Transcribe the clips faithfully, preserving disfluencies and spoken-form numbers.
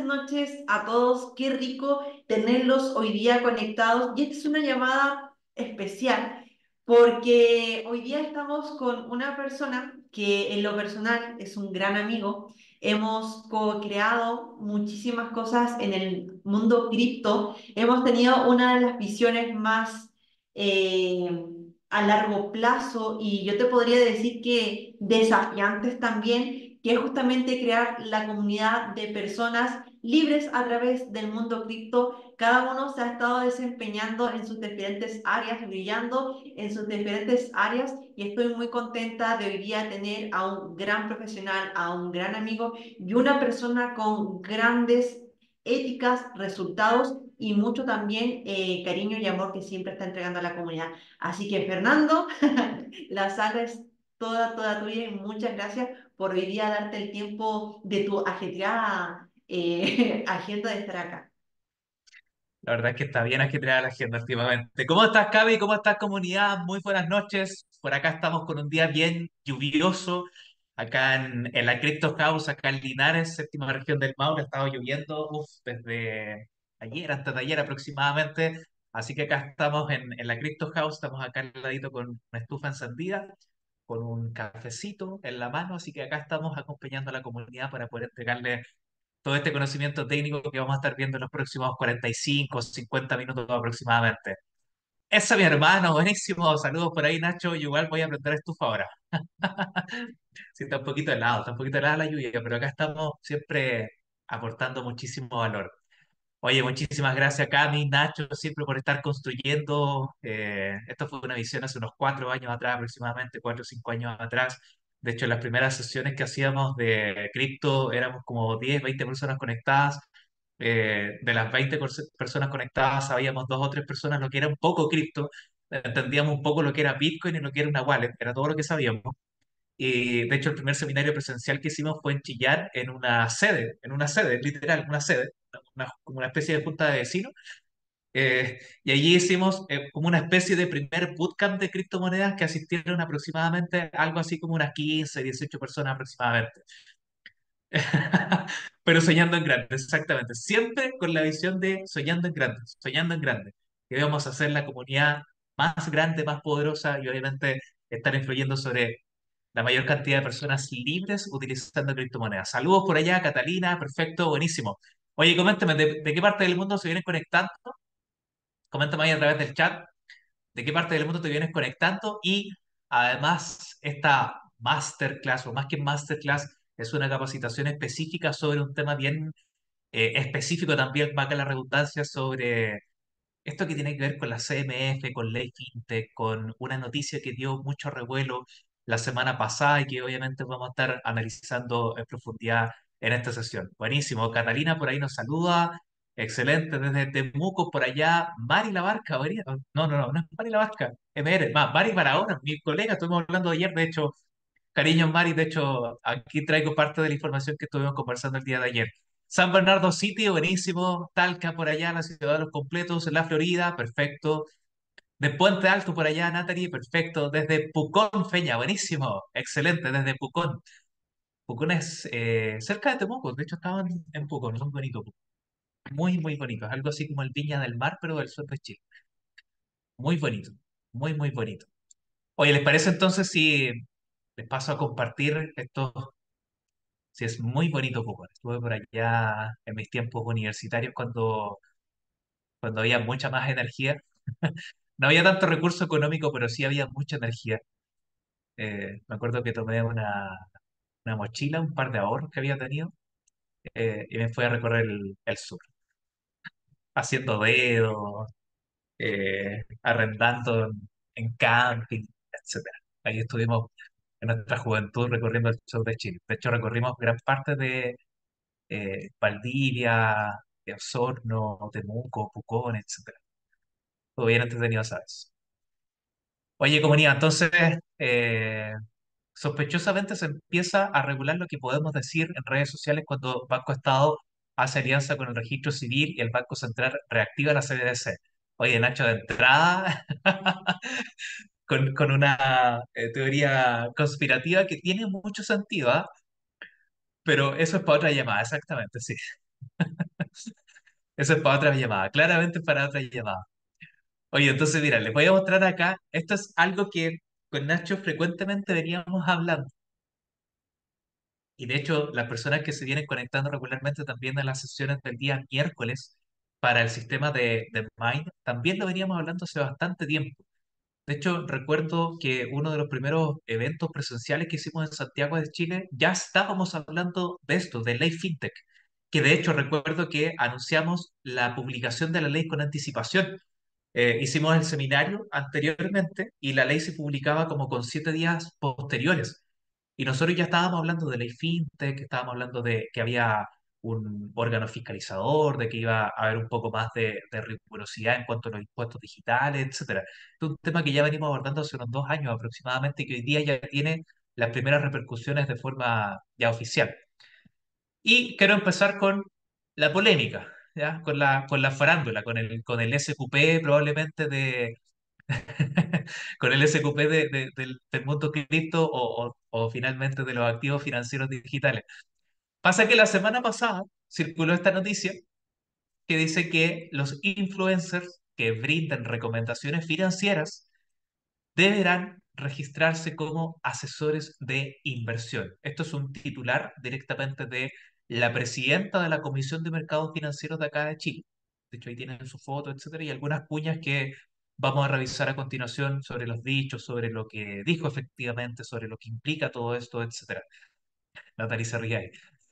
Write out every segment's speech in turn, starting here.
noches a todos. Qué rico tenerlos hoy día conectados. Y esta es una llamada especial porque hoy día estamos con una persona que en lo personal es un gran amigo. Hemos co-creado muchísimas cosas en el mundo cripto. Hemos tenido una de las visiones más eh, a largo plazo y yo te podría decir que desafiantes también, que es justamente crear la comunidad de personas libres a través del mundo cripto. Cada uno se ha estado desempeñando en sus diferentes áreas, brillando en sus diferentes áreas y estoy muy contenta de hoy día tener a un gran profesional, a un gran amigo y una persona con grandes éticas, resultados y mucho también eh, cariño y amor que siempre está entregando a la comunidad. Así que Fernando, la sala es toda, toda tuya y muchas gracias por hoy día darte el tiempo de tu ajetreada eh, agenda de estar acá. La verdad es que está bien ajetreada la agenda últimamente. ¿Cómo estás, Cavi? ¿Cómo estás, comunidad? Muy buenas noches. Por acá estamos con un día bien lluvioso. Acá en, en la Crypto House, acá en Linares, séptima región del Maule, ha estado lloviendo uf, desde ayer, antes de ayer aproximadamente. Así que acá estamos en, en la Crypto House, estamos acá al ladito con una estufa encendida, con un cafecito en la mano. Así que acá estamos acompañando a la comunidad para poder entregarle todo este conocimiento técnico que vamos a estar viendo en los próximos cuarenta y cinco, cincuenta minutos aproximadamente. Esa, mi hermano, buenísimo. Saludos por ahí, Nacho. Yo igual voy a aprender estufa ahora. Sí, está un poquito helado, está un poquito helada la lluvia, pero acá estamos siempre aportando muchísimo valor. Oye, muchísimas gracias, Cami, Nacho, siempre por estar construyendo. Eh, esto fue una visión hace unos cuatro años atrás, aproximadamente cuatro o cinco años atrás. De hecho, las primeras sesiones que hacíamos de cripto éramos como diez, veinte personas conectadas. Eh, de las veinte perso- personas conectadas, sabíamos dos o tres personas lo que era un poco cripto. Entendíamos un poco lo que era Bitcoin y lo que era una wallet, era todo lo que sabíamos. Y de hecho, el primer seminario presencial que hicimos fue en Chillán, en una sede, en una sede, literal, una sede, una, como una especie de junta de vecinos. Eh, y allí hicimos eh, como una especie de primer bootcamp de criptomonedas que asistieron aproximadamente algo así como unas quince dieciocho personas aproximadamente. Pero soñando en grande, exactamente. Siempre con la visión de soñando en grande, soñando en grande. Que vamos a hacer la comunidad más grande, más poderosa y obviamente estar influyendo sobre la mayor cantidad de personas libres utilizando criptomonedas. Saludos por allá, Catalina, perfecto, buenísimo. Oye, coméntame, ¿de, de qué parte del mundo se vienen conectando? Coméntame ahí a través del chat, ¿de qué parte del mundo te vienes conectando? Y además, esta masterclass, o más que masterclass, es una capacitación específica sobre un tema bien eh, específico también, valga la redundancia, sobre esto que tiene que ver con la C M F, con Ley FinTech, con una noticia que dio mucho revuelo la semana pasada y que obviamente vamos a estar analizando en profundidad en esta sesión. Buenísimo. Catalina por ahí nos saluda. Excelente. Desde Temuco por allá. Mari La Barca. buení- No, no, no, no es Mari La Barca. M R. Más, Mari Barahona, mi colega. Estuvimos hablando ayer, de hecho. Cariño, Mari. De hecho, aquí traigo parte de la información que estuvimos conversando el día de ayer. San Bernardo City, buenísimo. Talca por allá, la ciudad de los completos, en la Florida, perfecto. De Puente Alto por allá, Natalie, perfecto. Desde Pucón, Feña, buenísimo. Excelente, desde Pucón. Pucón es eh, cerca de Temuco, de hecho estaban en Pucón, muy bonito. Muy, muy bonito. Es algo así como el Viña del Mar, pero del sur de Chile. Muy bonito, muy, muy bonito. Oye, ¿les parece entonces si les paso a compartir esto? Si es muy bonito Pucón. Estuve por allá en mis tiempos universitarios cuando, cuando había mucha más energía. No había tanto recurso económico, pero sí había mucha energía. Eh, me acuerdo que tomé una, una mochila, un par de ahorros que había tenido, eh, y me fui a recorrer el, el sur, haciendo dedos, eh, arrendando en, en camping, etcétera. Ahí estuvimos en nuestra juventud recorriendo el sur de Chile. De hecho, recorrimos gran parte de eh, Valdivia, de Osorno, Temuco, Pucón, etcétera. Todo bien entretenido, ¿sabes? Oye, comunidad, entonces, eh, sospechosamente se empieza a regular lo que podemos decir en redes sociales cuando Banco Estado hace alianza con el Registro Civil y el Banco Central reactiva la C B D C. Oye, Nacho, de entrada, con, con una eh, teoría conspirativa que tiene mucho sentido, ¿ah? Pero eso es para otra llamada, exactamente, sí. Eso es para otra llamada, claramente para otra llamada. Oye, entonces mira, les voy a mostrar acá, esto es algo que con Nacho frecuentemente veníamos hablando. Y de hecho, las personas que se vienen conectando regularmente también a las sesiones del día miércoles para el sistema de, de Mind, también lo veníamos hablando hace bastante tiempo. De hecho, recuerdo que uno de los primeros eventos presenciales que hicimos en Santiago de Chile, ya estábamos hablando de esto, de ley FinTech, que de hecho recuerdo que anunciamos la publicación de la ley con anticipación. Eh, hicimos el seminario anteriormente y la ley se publicaba como con siete días posteriores. Y nosotros ya estábamos hablando de ley fintech, estábamos hablando de que había un órgano fiscalizador, de que iba a haber un poco más de, de rigurosidad en cuanto a los impuestos digitales, etcétera. Es un tema que ya venimos abordando hace unos dos años aproximadamente y que hoy día ya tiene las primeras repercusiones de forma ya oficial. Y quiero empezar con la polémica, ¿ya? Con la, con la farándula, con el, con el S Q P probablemente de, con el S Q P de- de- del, del mundo cripto o, o, o finalmente de los activos financieros digitales. Pasa que la semana pasada circuló esta noticia que dice que los influencers que brindan recomendaciones financieras deberán registrarse como asesores de inversión. Esto es un titular directamente de la presidenta de la Comisión de Mercados Financieros de acá de Chile. De hecho, ahí tienen su foto, etcétera, y algunas cuñas que vamos a revisar a continuación sobre los dichos, sobre lo que dijo efectivamente, sobre lo que implica todo esto, etcétera. Natalie se ríe ahí.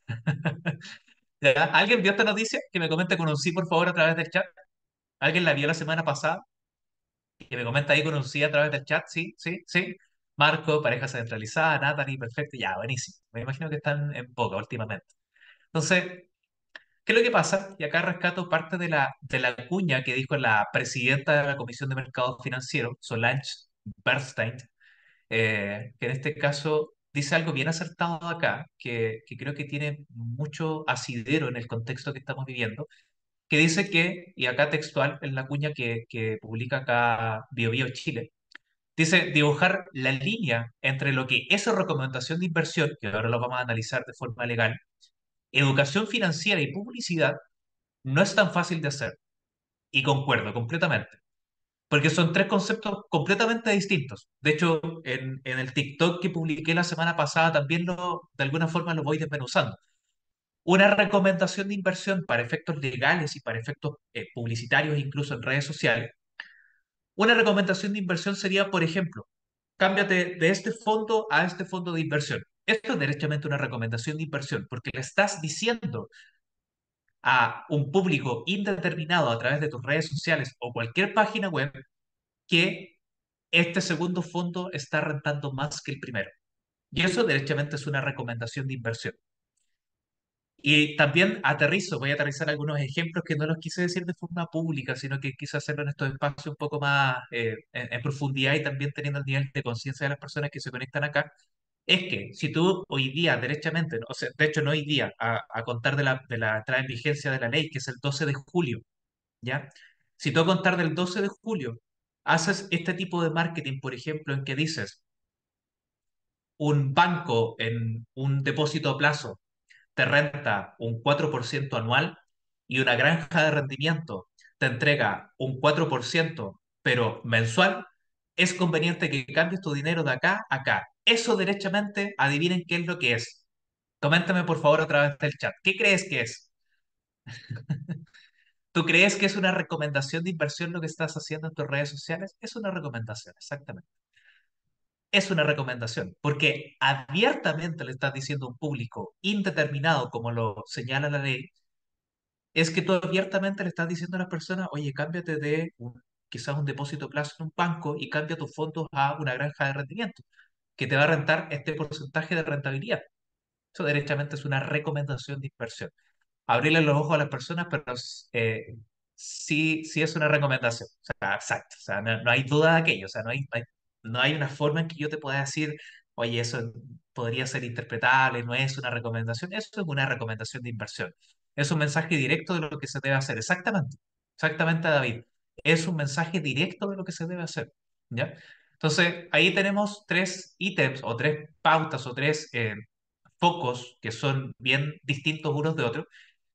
¿Ya? ¿Alguien vio esta noticia? Que me comente con un sí, por favor, a través del chat. ¿Alguien la vio la semana pasada? Que me comenta ahí con un sí a través del chat, sí, sí, sí. Marco, pareja centralizada, Natalie, perfecto, ya, buenísimo. Me imagino que están en boca últimamente. Entonces, ¿qué es lo que pasa? Y acá rescato parte de la, de la cuña que dijo la presidenta de la Comisión de Mercados Financieros, Solange Bernstein, eh, que en este caso dice algo bien acertado acá, que, que creo que tiene mucho asidero en el contexto que estamos viviendo, que dice que, y acá textual en la cuña que, que publica acá BioBio Chile, dice dibujar la línea entre lo que es recomendación de inversión, que ahora lo vamos a analizar de forma legal, educación financiera y publicidad, no es tan fácil de hacer. Y concuerdo completamente, porque son tres conceptos completamente distintos. De hecho, en, en el TikTok que publiqué la semana pasada también lo, de alguna forma lo voy desmenuzando. Una recomendación de inversión para efectos legales y para efectos eh, publicitarios, incluso en redes sociales. Una recomendación de inversión sería, por ejemplo, cámbiate de este fondo a este fondo de inversión. Esto es derechamente una recomendación de inversión, porque le estás diciendo a un público indeterminado a través de tus redes sociales o cualquier página web que este segundo fondo está rentando más que el primero. Y eso derechamente es una recomendación de inversión. Y también aterrizo, voy a aterrizar algunos ejemplos que no los quise decir de forma pública, sino que quise hacerlo en estos espacios un poco más eh, en, en profundidad y también teniendo el nivel de conciencia de las personas que se conectan acá. Es que si tú hoy día, derechamente, o sea, de hecho no hoy día, a, a contar de la, de la entrada en vigencia de la ley, que es el doce de julio, ¿ya? Si tú a contar del doce de julio haces este tipo de marketing, por ejemplo, en que dices, un banco en un depósito a plazo te renta un cuatro por ciento anual y una granja de rendimiento te entrega un cuatro por ciento pero mensual, es conveniente que cambies tu dinero de acá a acá. Eso derechamente, adivinen qué es lo que es. Coméntame por favor a través del chat. ¿Qué crees que es? ¿Tú crees que es una recomendación de inversión lo que estás haciendo en tus redes sociales? Es una recomendación, exactamente. Es una recomendación, porque abiertamente le estás diciendo a un público indeterminado, como lo señala la ley, es que tú abiertamente le estás diciendo a las personas, oye, cámbiate de un- quizás un depósito a plazo en un banco y cambia tus fondos a una granja de rendimiento, que te va a rentar este porcentaje de rentabilidad. Eso derechamente es una recomendación de inversión. Abrirle los ojos a las personas, pero eh, sí, sí es una recomendación. O sea, exacto. O sea, no, no hay duda de aquello. O sea, no hay, no hay, no hay una forma en que yo te pueda decir, oye, eso podría ser interpretable, no es una recomendación. Eso es una recomendación de inversión. Es un mensaje directo de lo que se debe hacer. Exactamente. Exactamente, David. Es un mensaje directo de lo que se debe hacer. ¿Ya? Entonces, ahí tenemos tres ítems o tres pautas o tres eh, focos que son bien distintos unos de otros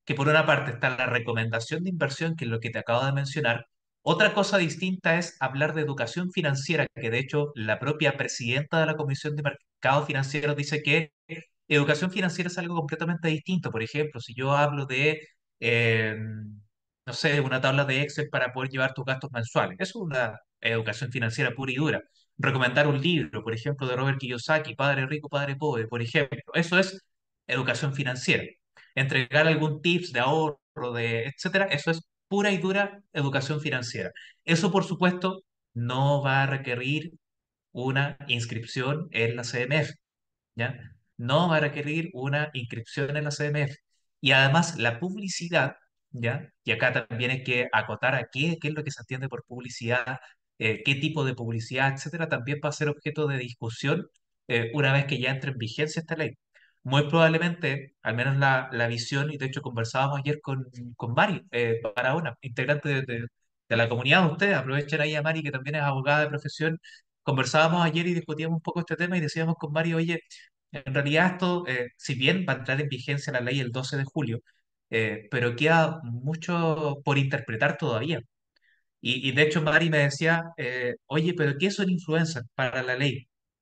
que por una parte está la recomendación de inversión, que es lo que te acabo de mencionar. Otra cosa distinta es hablar de educación financiera, que de hecho la propia presidenta de la Comisión de Mercados Financieros dice que educación financiera es algo completamente distinto. Por ejemplo, si yo hablo de, eh, no sé, una tabla de Excel para poder llevar tus gastos mensuales, eso es una educación financiera pura y dura. Recomendar un libro, por ejemplo, de Robert Kiyosaki, Padre Rico, Padre Pobre, por ejemplo, eso es educación financiera. Entregar algún tips de ahorro, de etcétera, eso es pura y dura educación financiera. Eso, por supuesto, no va a requerir una inscripción en la C M F. ¿Ya? No va a requerir una inscripción en la C M F. Y además la publicidad, ¿ya? Y acá también hay que acotar a qué, qué es lo que se entiende por publicidad, eh, qué tipo de publicidad, etcétera, también va a ser objeto de discusión eh, una vez que ya entre en vigencia esta ley. Muy probablemente, al menos la, la visión, y de hecho conversábamos ayer con, con Mari eh, Barahona, integrante de, de- de la comunidad de ustedes, aprovechen ahí a Mari, que también es abogada de profesión. Conversábamos ayer y discutíamos un poco este tema y decíamos con Mari, oye, en realidad esto, eh, si bien va a entrar en vigencia la ley el doce de julio, eh, pero queda mucho por interpretar todavía. Y, y de hecho Mari me decía, eh, oye, pero ¿qué son influencers para la ley?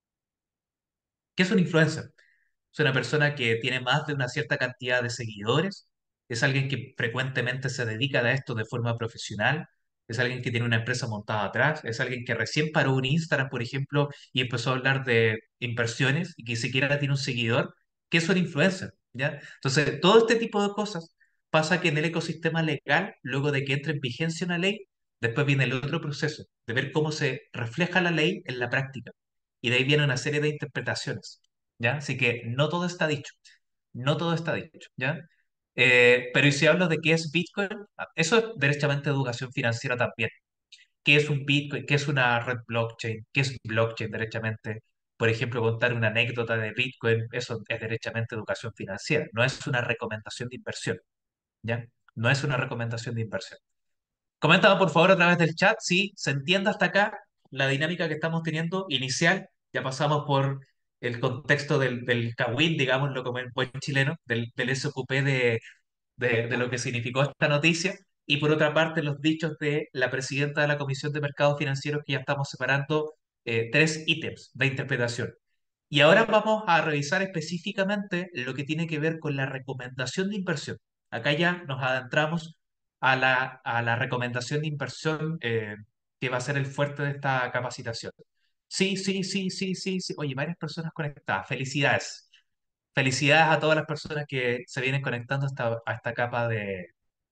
¿Qué es un influencer? Es una persona que tiene más de una cierta cantidad de seguidores, es alguien que frecuentemente se dedica a esto de forma profesional, es alguien que tiene una empresa montada atrás, es alguien que recién paró un Instagram, por ejemplo, y empezó a hablar de inversiones y que ni siquiera tiene un seguidor. ¿Qué es un influencer? ¿Ya? Entonces, todo este tipo de cosas pasa que en el ecosistema legal, luego de que entre en vigencia una ley, después viene el otro proceso de ver cómo se refleja la ley en la práctica. Y de ahí viene una serie de interpretaciones. ¿Ya? Así que no todo está dicho, no todo está dicho, ¿ya? Eh, pero y si hablo de qué es Bitcoin, ah, eso es derechamente educación financiera también. ¿Qué es un Bitcoin? ¿Qué es una red blockchain? ¿Qué es blockchain derechamente? Por ejemplo, contar una anécdota de Bitcoin, eso es derechamente educación financiera, no es una recomendación de inversión, ¿ya? No es una recomendación de inversión. Coméntame por favor a través del chat si se entiende hasta acá la dinámica que estamos teniendo inicial. Ya pasamos por el contexto del, del Kawin, digámoslo como en buen chileno, del, del S Q P de, de, de lo que significó esta noticia. Y por otra parte, los dichos de la presidenta de la Comisión de Mercados Financieros, que ya estamos separando eh, tres ítems de interpretación. Y ahora vamos a revisar específicamente lo que tiene que ver con la recomendación de inversión. Acá ya nos adentramos a la, a la recomendación de inversión eh, que va a ser el fuerte de esta capacitación. Sí, sí, sí, sí, sí, sí. Oye, varias personas conectadas. Felicidades. Felicidades a todas las personas que se vienen conectando a esta, a esta capa de,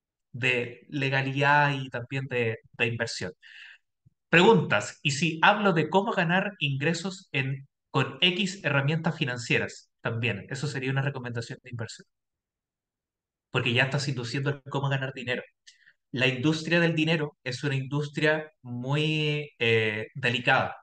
de legalidad y también de, de inversión. Preguntas, ¿y si hablo de cómo ganar ingresos en, con X herramientas financieras? También, eso sería una recomendación de inversión, porque ya estás induciendo el cómo ganar dinero. La industria del dinero es una industria muy eh, delicada,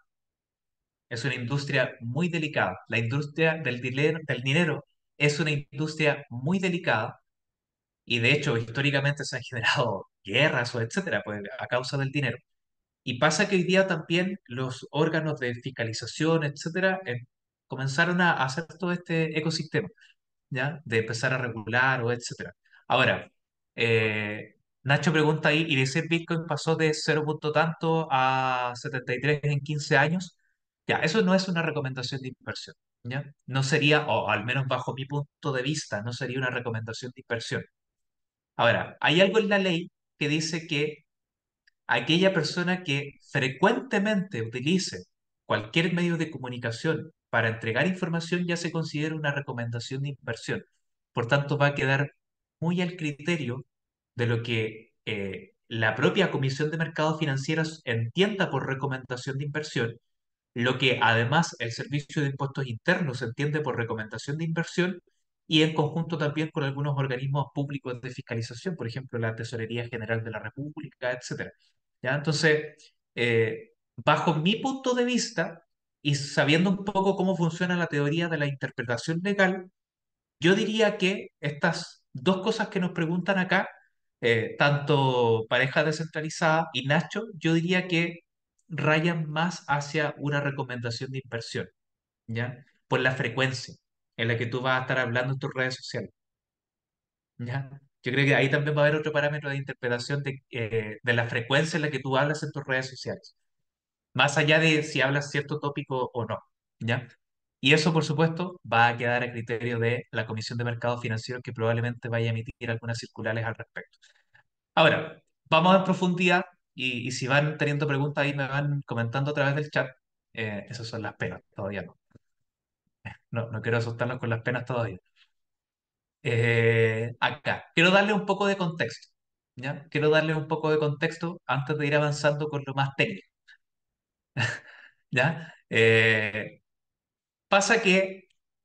es una industria muy delicada. La industria del dinero, del dinero es una industria muy delicada y de hecho históricamente se han generado guerras o etcétera, pues, a causa del dinero. Y pasa que hoy día también los órganos de fiscalización, etcétera, eh, comenzaron a hacer todo este ecosistema, ¿ya? De empezar a regular o etcétera. Ahora, eh, Nacho pregunta ahí, ¿y decir Bitcoin pasó de cero punto tanto a setenta y tres en quince años? Ya, eso no es una recomendación de inversión, ¿ya? No sería, o al menos bajo mi punto de vista, no sería una recomendación de inversión. Ahora, hay algo en la ley que dice que aquella persona que frecuentemente utilice cualquier medio de comunicación para entregar información ya se considera una recomendación de inversión. Por tanto, va a quedar muy al criterio de lo que eh, la propia Comisión de Mercados Financieros entienda por recomendación de inversión, lo que además el Servicio de Impuestos Internos entiende por recomendación de inversión y en conjunto también con algunos organismos públicos de fiscalización, por ejemplo, la Tesorería General de la República, etcétera. ¿Ya? Entonces, eh, bajo mi punto de vista y sabiendo un poco cómo funciona la teoría de la interpretación legal, yo diría que estas dos cosas que nos preguntan acá, eh, tanto pareja descentralizada y Nacho, yo diría que rayan más hacia una recomendación de inversión, ¿ya? Por la frecuencia en la que tú vas a estar hablando en tus redes sociales, ¿ya? Yo creo que ahí también va a haber otro parámetro de interpretación de, eh, de la frecuencia en la que tú hablas en tus redes sociales, más allá de si hablas cierto tópico o no, ¿ya? Y eso, por supuesto, va a quedar a criterio de la Comisión de Mercados Financieros, que probablemente vaya a emitir algunas circulares al respecto. Ahora, vamos en profundidad y, y si van teniendo preguntas ahí me van comentando a través del chat. Eh, esas son las penas, todavía no. No, no quiero asustarlos con las penas todavía. Eh, acá, quiero darle un poco de contexto, ¿ya? Quiero darle un poco de contexto antes de ir avanzando con lo más técnico, ¿ya? Eh, pasa que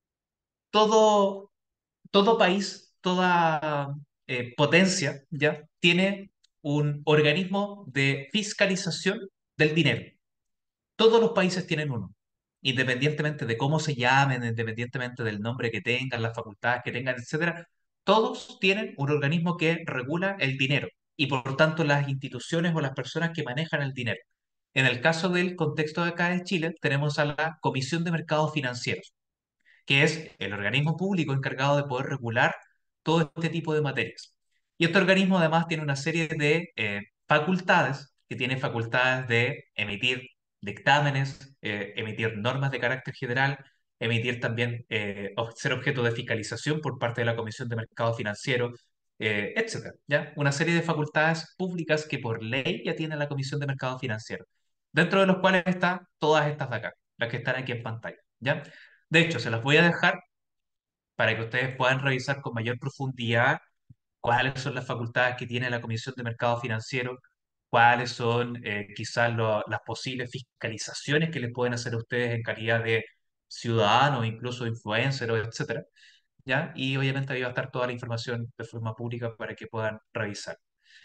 todo, todo país, toda eh, potencia, ¿ya? Tiene un organismo de fiscalización del dinero. Todos los países tienen uno, independientemente de cómo se llamen, independientemente del nombre que tengan, las facultades que tengan, etcétera. Todos tienen un organismo que regula el dinero y por tanto las instituciones o las personas que manejan el dinero. En el caso del contexto de acá de Chile, tenemos a la Comisión de Mercados Financieros, que es el organismo público encargado de poder regular todo este tipo de materias. Y este organismo además tiene una serie de eh, facultades, que tiene facultades de emitir dictámenes, eh, emitir normas de carácter general, emitir también, eh, ob- ser objeto de fiscalización por parte de la Comisión de Mercado Financiero, eh, etcétera, ¿ya? Una serie de facultades públicas que por ley ya tiene la Comisión de Mercado Financiero, dentro de los cuales están todas estas de acá, las que están aquí en pantalla, ¿ya? De hecho, se las voy a dejar para que ustedes puedan revisar con mayor profundidad cuáles son las facultades que tiene la Comisión de Mercado Financiero, cuáles son eh, quizás lo- las posibles fiscalizaciones que les pueden hacer a ustedes en calidad de ciudadanos, incluso influencers, etcétera, ¿ya? Y obviamente ahí va a estar toda la información de forma pública para que puedan revisar.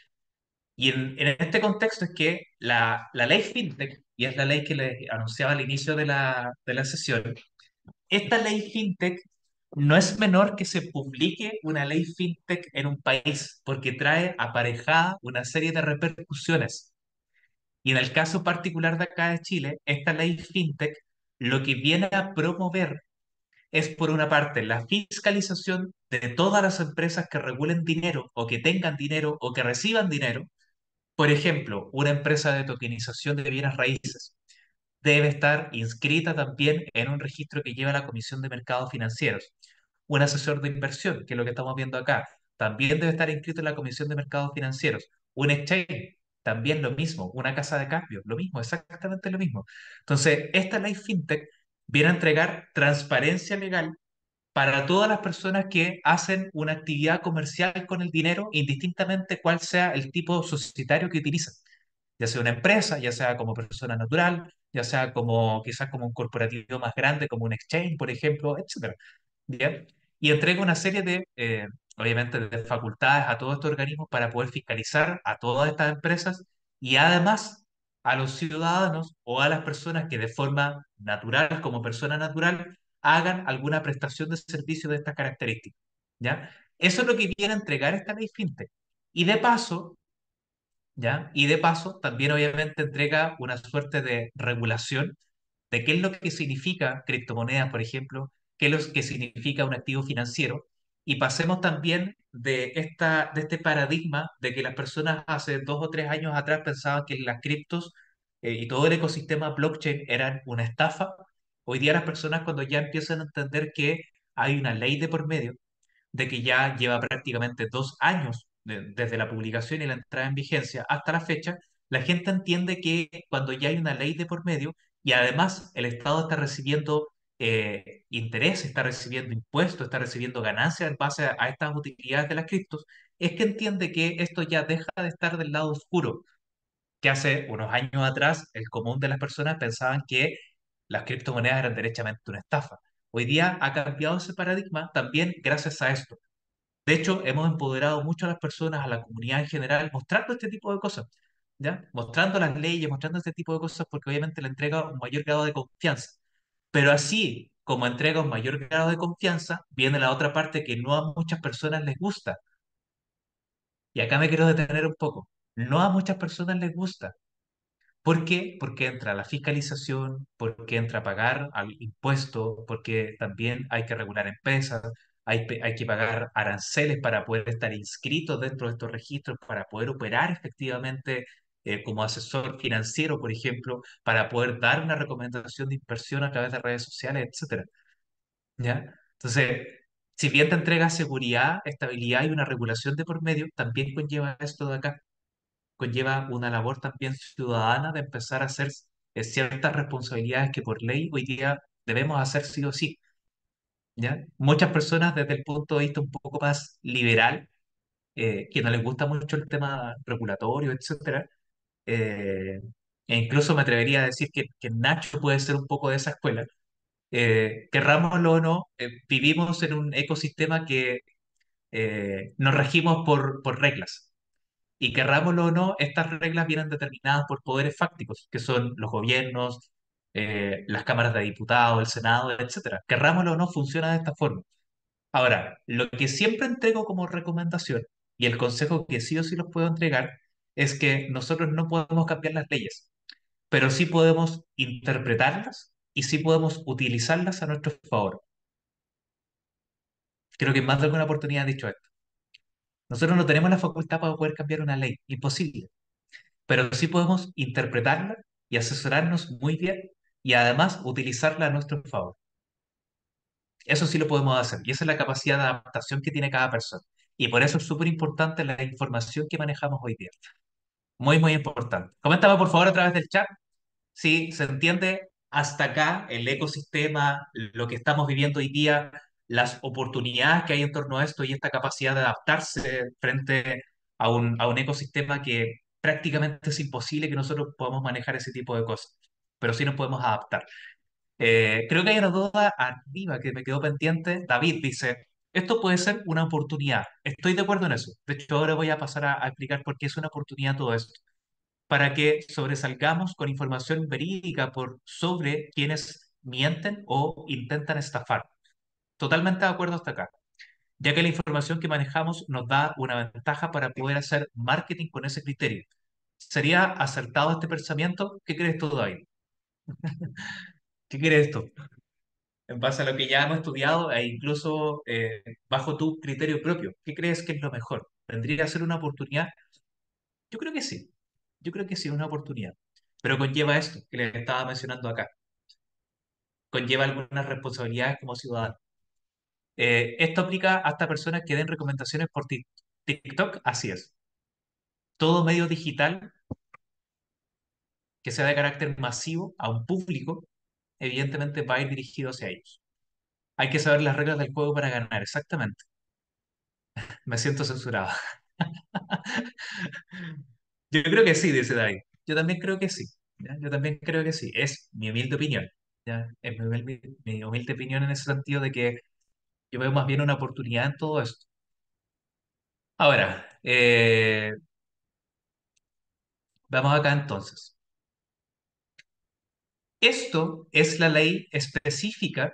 Y en, en este contexto es que la, la ley FinTech, y es la ley que les anunciaba al inicio de la, de la sesión, esta ley FinTech no es menor que se publique una ley FinTech en un país, porque trae aparejada una serie de repercusiones. Y en el caso particular de acá de Chile, esta ley FinTech lo que viene a promover es, por una parte, la fiscalización de todas las empresas que regulen dinero o que tengan dinero o que reciban dinero. Por ejemplo, una empresa de tokenización de bienes raíces debe estar inscrita también en un registro que lleva la Comisión de Mercados Financieros. Un asesor de inversión, que es lo que estamos viendo acá, también debe estar inscrito en la Comisión de Mercados Financieros. Un exchange, también lo mismo. Una casa de cambio, lo mismo, exactamente lo mismo. Entonces, esta ley FinTech viene a entregar transparencia legal para todas las personas que hacen una actividad comercial con el dinero, indistintamente cuál sea el tipo societario que utilizan, ya sea una empresa, ya sea como persona natural, ya sea como quizás como un corporativo más grande, como un exchange, por ejemplo, etcétera. ¿Bien? Y entrega una serie de, eh, obviamente, de facultades a todos estos organismos para poder fiscalizar a todas estas empresas y además a los ciudadanos o a las personas que de forma natural, como persona natural, hagan alguna prestación de servicio de estas características. ¿Ya? Eso es lo que viene a entregar esta ley FinTech. Y de paso, ¿ya? Y de paso, también obviamente entrega una suerte de regulación de qué es lo que significa criptomonedas, por ejemplo, qué es lo que significa un activo financiero, y pasemos también de, esta, de este paradigma de que las personas hace dos o tres años atrás pensaban que las criptos eh, y todo el ecosistema blockchain eran una estafa. Hoy día las personas cuando ya empiezan a entender que hay una ley de por medio, de que ya lleva prácticamente dos años de- desde la publicación y la entrada en vigencia hasta la fecha, la gente entiende que cuando ya hay una ley de por medio y además el Estado está recibiendo eh, interés, está recibiendo impuestos, está recibiendo ganancias en base a, a estas utilidades de las criptos, es que entiende que esto ya deja de estar del lado oscuro, que hace unos años atrás el común de las personas pensaban que las criptomonedas eran derechamente una estafa. Hoy día ha cambiado ese paradigma también gracias a esto. De hecho, hemos empoderado mucho a las personas, a la comunidad en general, mostrando este tipo de cosas, ¿ya? Mostrando las leyes, mostrando este tipo de cosas, porque obviamente le entrega un mayor grado de confianza. Pero así como entrega un mayor grado de confianza, viene la otra parte que no a muchas personas les gusta. Y acá me quiero detener un poco. No a muchas personas les gusta. ¿Por qué? Porque entra la fiscalización, porque entra a pagar al impuesto, porque también hay que regular empresas, hay, pe- hay que pagar aranceles para poder estar inscritos dentro de estos registros, para poder operar efectivamente eh, como asesor financiero, por ejemplo, para poder dar una recomendación de inversión a través de redes sociales, etcétera. ¿Ya? Entonces, si bien te entrega seguridad, estabilidad y una regulación de por medio, también conlleva esto de acá, conlleva una labor también ciudadana de empezar a hacer eh, ciertas responsabilidades que por ley hoy día debemos hacer sí o sí. ¿Ya? Muchas personas desde el punto de vista un poco más liberal, eh, que no les gusta mucho el tema regulatorio, etcétera, eh, e incluso me atrevería a decir que, que Nacho puede ser un poco de esa escuela. Eh, querrámoslo o no, eh, vivimos en un ecosistema que eh, nos regimos por, por reglas. Y querrámoslo o no, estas reglas vienen determinadas por poderes fácticos, que son los gobiernos, eh, las cámaras de diputados, el Senado, etcétera. Querrámoslo o no, funciona de esta forma. Ahora, lo que siempre entrego como recomendación, y el consejo que sí o sí los puedo entregar, es que nosotros no podemos cambiar las leyes, pero sí podemos interpretarlas y sí podemos utilizarlas a nuestro favor. Creo que en más de alguna oportunidad he dicho esto. Nosotros no tenemos la facultad para poder cambiar una ley, imposible, pero sí podemos interpretarla y asesorarnos muy bien y además utilizarla a nuestro favor. Eso sí lo podemos hacer y esa es la capacidad de adaptación que tiene cada persona. Y por eso es súper importante la información que manejamos hoy día. Muy, muy importante. Coméntame por favor a través del chat si se entiende hasta acá el ecosistema, lo que estamos viviendo hoy día, las oportunidades que hay en torno a esto y esta capacidad de adaptarse frente a un, a un ecosistema que prácticamente es imposible que nosotros podamos manejar ese tipo de cosas, pero sí nos podemos adaptar. Eh, creo que hay una duda arriba que me quedó pendiente. David dice, esto puede ser una oportunidad. Estoy de acuerdo en eso. De hecho, ahora voy a pasar a, a explicar por qué es una oportunidad todo esto. Para que sobresalgamos con información verídica por, sobre quienes mienten o intentan estafar. Totalmente de acuerdo hasta acá, ya que la información que manejamos nos da una ventaja para poder hacer marketing con ese criterio. ¿Sería acertado este pensamiento? ¿Qué crees tú, David? ¿Qué crees tú? En base a lo que ya hemos estudiado e incluso eh, bajo tu criterio propio, ¿qué crees que es lo mejor? ¿Vendría a ser una oportunidad? Yo creo que sí. Yo creo que sí, una oportunidad. Pero conlleva esto que les estaba mencionando acá. Conlleva algunas responsabilidades como ciudadano. Eh, esto aplica hasta personas que den recomendaciones por Tik- TikTok, así es. Todo medio digital que sea de carácter masivo a un público, evidentemente va a ir dirigido hacia ellos. Hay que saber las reglas del juego para ganar, exactamente. Me siento censurado. Yo creo que sí, dice David. Yo también creo que sí. ¿Ya? Yo también creo que sí. Es mi humilde opinión. ¿Ya? Es mi humilde, mi humilde opinión en ese sentido de que yo veo más bien una oportunidad en todo esto. Ahora, eh, vamos acá entonces. Esto es la ley específica,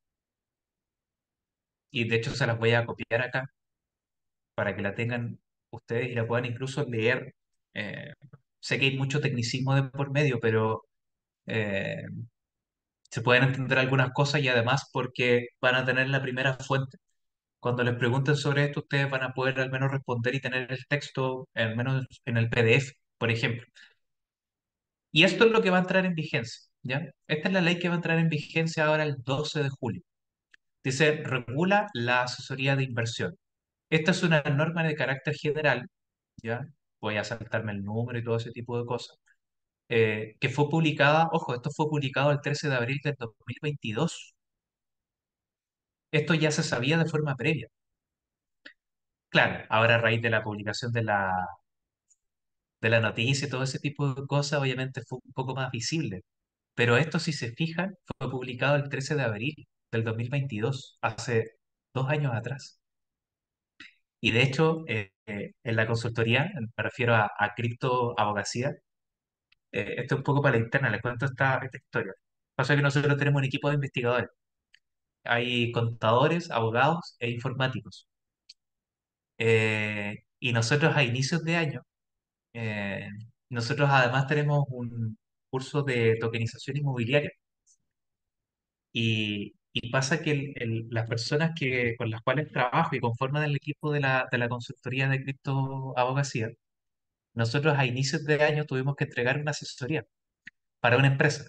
y de hecho se las voy a copiar acá para que la tengan ustedes y la puedan incluso leer. Eh, sé que hay mucho tecnicismo de por medio, pero eh, se pueden entender algunas cosas y además porque van a tener la primera fuente. Cuando les pregunten sobre esto, ustedes van a poder al menos responder y tener el texto, al menos en el P D F, por ejemplo. Y esto es lo que va a entrar en vigencia, ¿ya? Esta es la ley que va a entrar en vigencia ahora el doce de julio. Dice, regula la asesoría de inversión. Esta es una norma de carácter general, ¿ya? Voy a saltarme el número y todo ese tipo de cosas. Eh, que fue publicada, ojo, esto fue publicado el trece de abril del dos mil veintidós. Esto ya se sabía de forma previa. Claro, ahora a raíz de la publicación de la, de la noticia y todo ese tipo de cosas, obviamente fue un poco más visible. Pero esto, si se fijan, fue publicado el trece de abril del dos mil veintidós, hace dos años atrás. Y de hecho, eh, eh, en la consultoría, me refiero a, a cripto abogacía, eh, esto es un poco para la interna, les cuento esta, esta historia. Pasa que nosotros tenemos un equipo de investigadores. Hay contadores, abogados e informáticos. Eh, y nosotros a inicios de año, eh, nosotros además tenemos un curso de tokenización inmobiliaria. Y, Y pasa que el- el- las personas que, con las cuales trabajo y conforman el equipo de la, de la consultoría de criptoabogacía, nosotros a inicios de año tuvimos que entregar una asesoría para una empresa,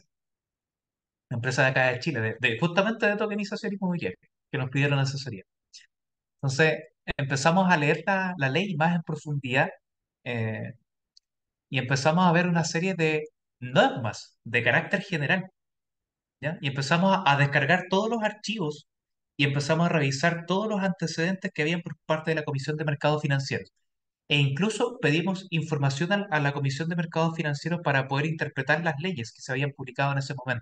una empresa de acá de Chile, de, de- justamente de tokenización inmobiliaria, que nos pidieron asesoría. Entonces, empezamos a leer la, la ley más en profundidad, eh, y empezamos a ver una serie de normas de carácter general, ¿ya? Y empezamos a, a descargar todos los archivos y empezamos a revisar todos los antecedentes que habían por parte de la Comisión de Mercados Financieros. E incluso pedimos información a, a la Comisión de Mercados Financieros para poder interpretar las leyes que se habían publicado en ese momento.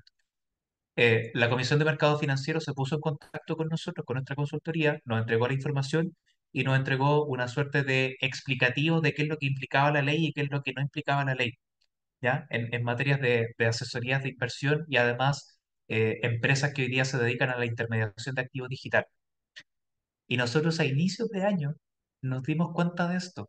Eh, la Comisión de Mercados Financieros se puso en contacto con nosotros, con nuestra consultoría, nos entregó la información y nos entregó una suerte de explicativo de qué es lo que implicaba la ley y qué es lo que no implicaba la ley, ¿ya? En, en materias de, de asesorías de inversión y además eh, empresas que hoy día se dedican a la intermediación de activos digitales. Y nosotros a inicios de año nos dimos cuenta de esto.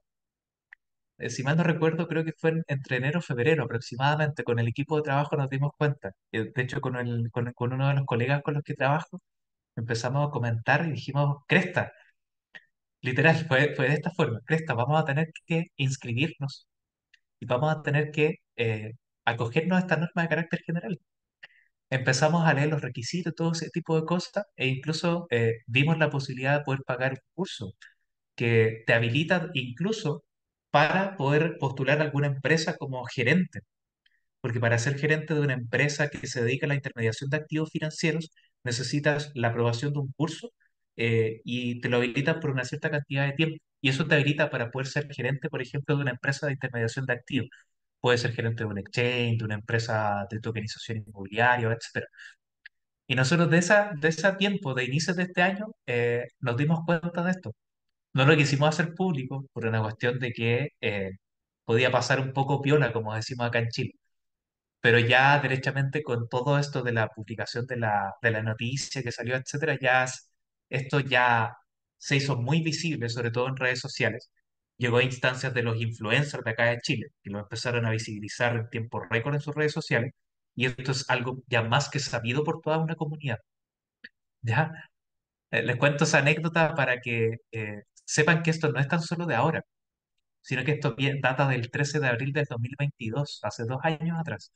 Eh, si mal no recuerdo, creo que fue en- entre enero y febrero aproximadamente, con el equipo de trabajo nos dimos cuenta. Eh, De hecho, con, el, con, con uno de los colegas con los que trabajo, empezamos a comentar y dijimos, Cresta, literal, fue, fue de esta forma, Cresta, vamos a tener que inscribirnos y vamos a tener que eh, acogernos a esta norma de carácter general. Empezamos a leer los requisitos, todo ese tipo de cosas, e incluso eh, vimos la posibilidad de poder pagar un curso que te habilita incluso para poder postular a alguna empresa como gerente, porque para ser gerente de una empresa que se dedica a la intermediación de activos financieros, necesitas la aprobación de un curso, eh, y te lo habilitan por una cierta cantidad de tiempo. Y eso te habilita para poder ser gerente, por ejemplo, de una empresa de intermediación de activos. Puede ser gerente de un exchange, de una empresa de tokenización inmobiliaria, etcétera. Y nosotros de esa, de ese tiempo, de inicios de este año, eh, nos dimos cuenta de esto. No lo quisimos hacer público por una cuestión de que eh, podía pasar un poco piola, como decimos acá en Chile. Pero ya derechamente con todo esto de la publicación de la, de la noticia que salió, etcétera, ya s- esto ya se hizo muy visible, sobre todo en redes sociales. Llegó a instancias de los influencers de acá de Chile, que lo empezaron a visibilizar en tiempo récord en sus redes sociales. Y esto es algo ya más que sabido por toda una comunidad. ¿Ya? Eh, Les cuento esa anécdota para que eh, sepan que esto no es tan solo de ahora, sino que esto vie- data del trece de abril del dos mil veintidós, hace dos años atrás.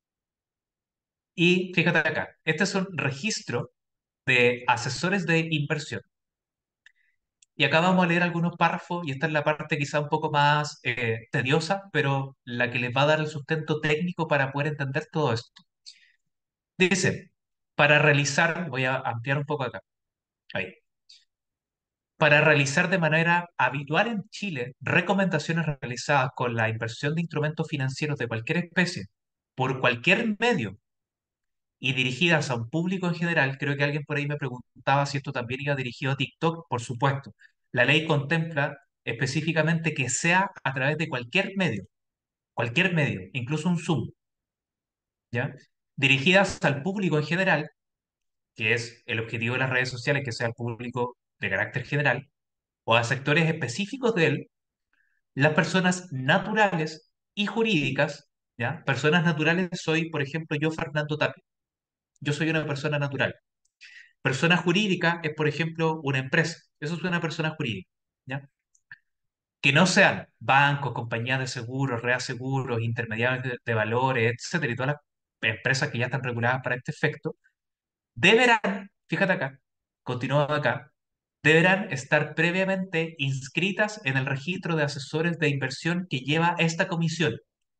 Y fíjate acá, este es un registro de asesores de inversión. Y acá vamos a leer algunos párrafos, y esta es la parte quizá un poco más eh, tediosa, pero la que les va a dar el sustento técnico para poder entender todo esto. Dice, para realizar, voy a ampliar un poco acá, ahí, para realizar de manera habitual en Chile recomendaciones realizadas con la inversión de instrumentos financieros de cualquier especie, por cualquier medio, y dirigidas a un público en general. Creo que alguien por ahí me preguntaba si esto también iba dirigido a TikTok. Por supuesto. La ley contempla específicamente que sea a través de cualquier medio, cualquier medio, incluso un Zoom, ¿ya? Dirigidas al público en general, que es el objetivo de las redes sociales, que sea el público de carácter general, o a sectores específicos de él, las personas naturales y jurídicas, ¿ya? Personas naturales soy, por ejemplo, yo, Fernando Tapia. Yo soy una persona natural. Persona jurídica es, por ejemplo, una empresa. Eso es una persona jurídica, ¿ya? Que no sean bancos, compañías de seguros, reaseguros, intermediarios de, de valores, etcétera, y todas las empresas que ya están reguladas para este efecto, deberán, fíjate acá, continúa acá, deberán estar previamente inscritas en el registro de asesores de inversión que lleva esta comisión,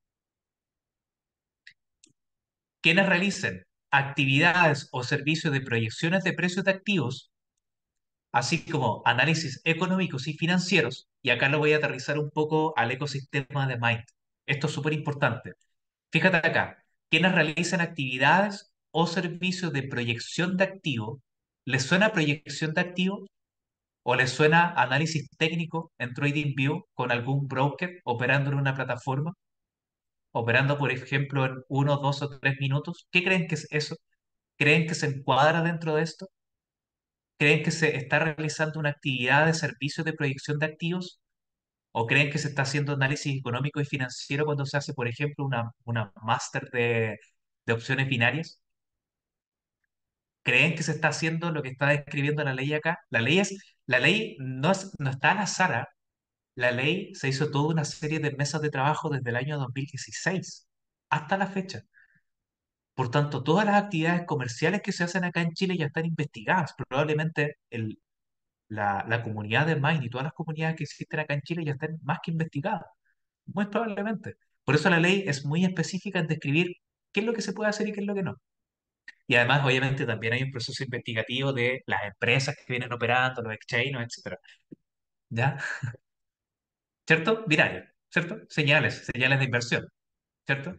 quienes realicen actividades o servicios de proyecciones de precios de activos, así como análisis económicos y financieros, y acá lo voy a aterrizar un poco al ecosistema de Mind. Esto es súper importante. Fíjate acá, quienes realizan actividades o servicios de proyección de activo, ¿les suena proyección de activo o les suena análisis técnico en TradingView con algún broker operando en una plataforma, operando, por ejemplo, en uno, dos o tres minutos? ¿Qué creen que es eso? ¿Creen que se encuadra dentro de esto? ¿Creen que se está realizando una actividad de servicio de proyección de activos? ¿O creen que se está haciendo análisis económico y financiero cuando se hace, por ejemplo, una, una máster de, de opciones binarias? creen que se está haciendo lo que está describiendo la ley acá. La ley es, la ley no es, no está al azar. ¿Ah? La ley se hizo toda una serie de mesas de trabajo desde el año dos mil dieciséis hasta la fecha. Por tanto, todas las actividades comerciales que se hacen acá en Chile ya están investigadas. Probablemente el, la, la comunidad de Maine y todas las comunidades que existen acá en Chile ya están más que investigadas. Muy probablemente. Por eso la ley es muy específica en describir qué es lo que se puede hacer y qué es lo que no. Y además, obviamente, también hay un proceso investigativo de las empresas que vienen operando, los exchanges, etcétera. ¿Ya? ¿Cierto? Binario, ¿cierto? Señales, señales de inversión, ¿cierto?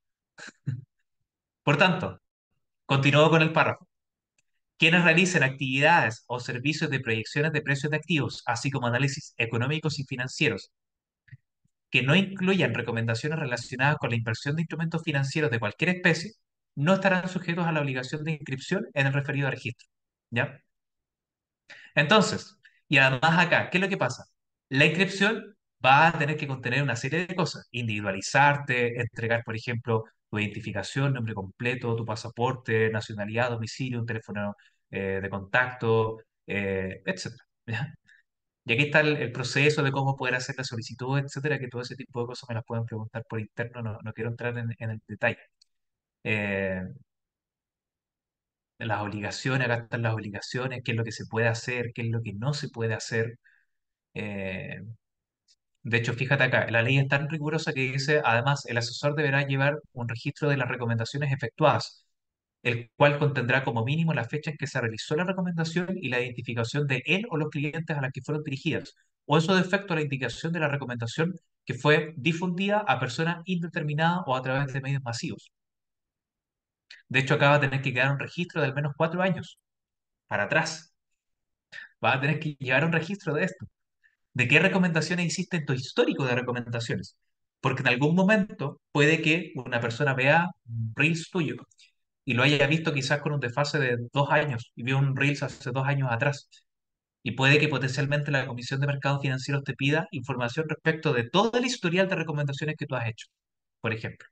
Por tanto, continúo con el párrafo. Quienes realicen actividades o servicios de proyecciones de precios de activos, así como análisis económicos y financieros, que no incluyan recomendaciones relacionadas con la inversión de instrumentos financieros de cualquier especie, no estarán sujetos a la obligación de inscripción en el referido registro. ¿Ya? Entonces, y además acá, ¿qué es lo que pasa? La inscripción va a tener que contener una serie de cosas. Individualizarte, entregar, por ejemplo, tu identificación, nombre completo, tu pasaporte, nacionalidad, domicilio, un teléfono eh, de contacto, eh, etcétera. ¿Ya? Y aquí está el, el proceso de cómo poder hacer la solicitud, etcétera, que todo ese tipo de cosas me las pueden preguntar por interno, no, no quiero entrar en, en el detalle. Eh, las obligaciones, acá están las obligaciones, qué es lo que se puede hacer, qué es lo que no se puede hacer. Eh, de hecho, fíjate acá, la ley es tan rigurosa que dice, además, el asesor deberá llevar un registro de las recomendaciones efectuadas, el cual contendrá como mínimo la fecha en que se realizó la recomendación y la identificación de él o los clientes a las que fueron dirigidas, o en su defecto la indicación de la recomendación que fue difundida a persona indeterminada o a través de medios masivos. De hecho, acá va a tener que quedar un registro de al menos cuatro años para atrás. Va a tener que llevar un registro de esto. ¿De qué recomendaciones hiciste en tu histórico de recomendaciones? Porque en algún momento puede que una persona vea un Reels tuyo y lo haya visto quizás con un desfase de dos años y vio un Reels hace dos años atrás. Y puede que potencialmente la Comisión de Mercados Financieros te pida información respecto de todo el historial de recomendaciones que tú has hecho, por ejemplo.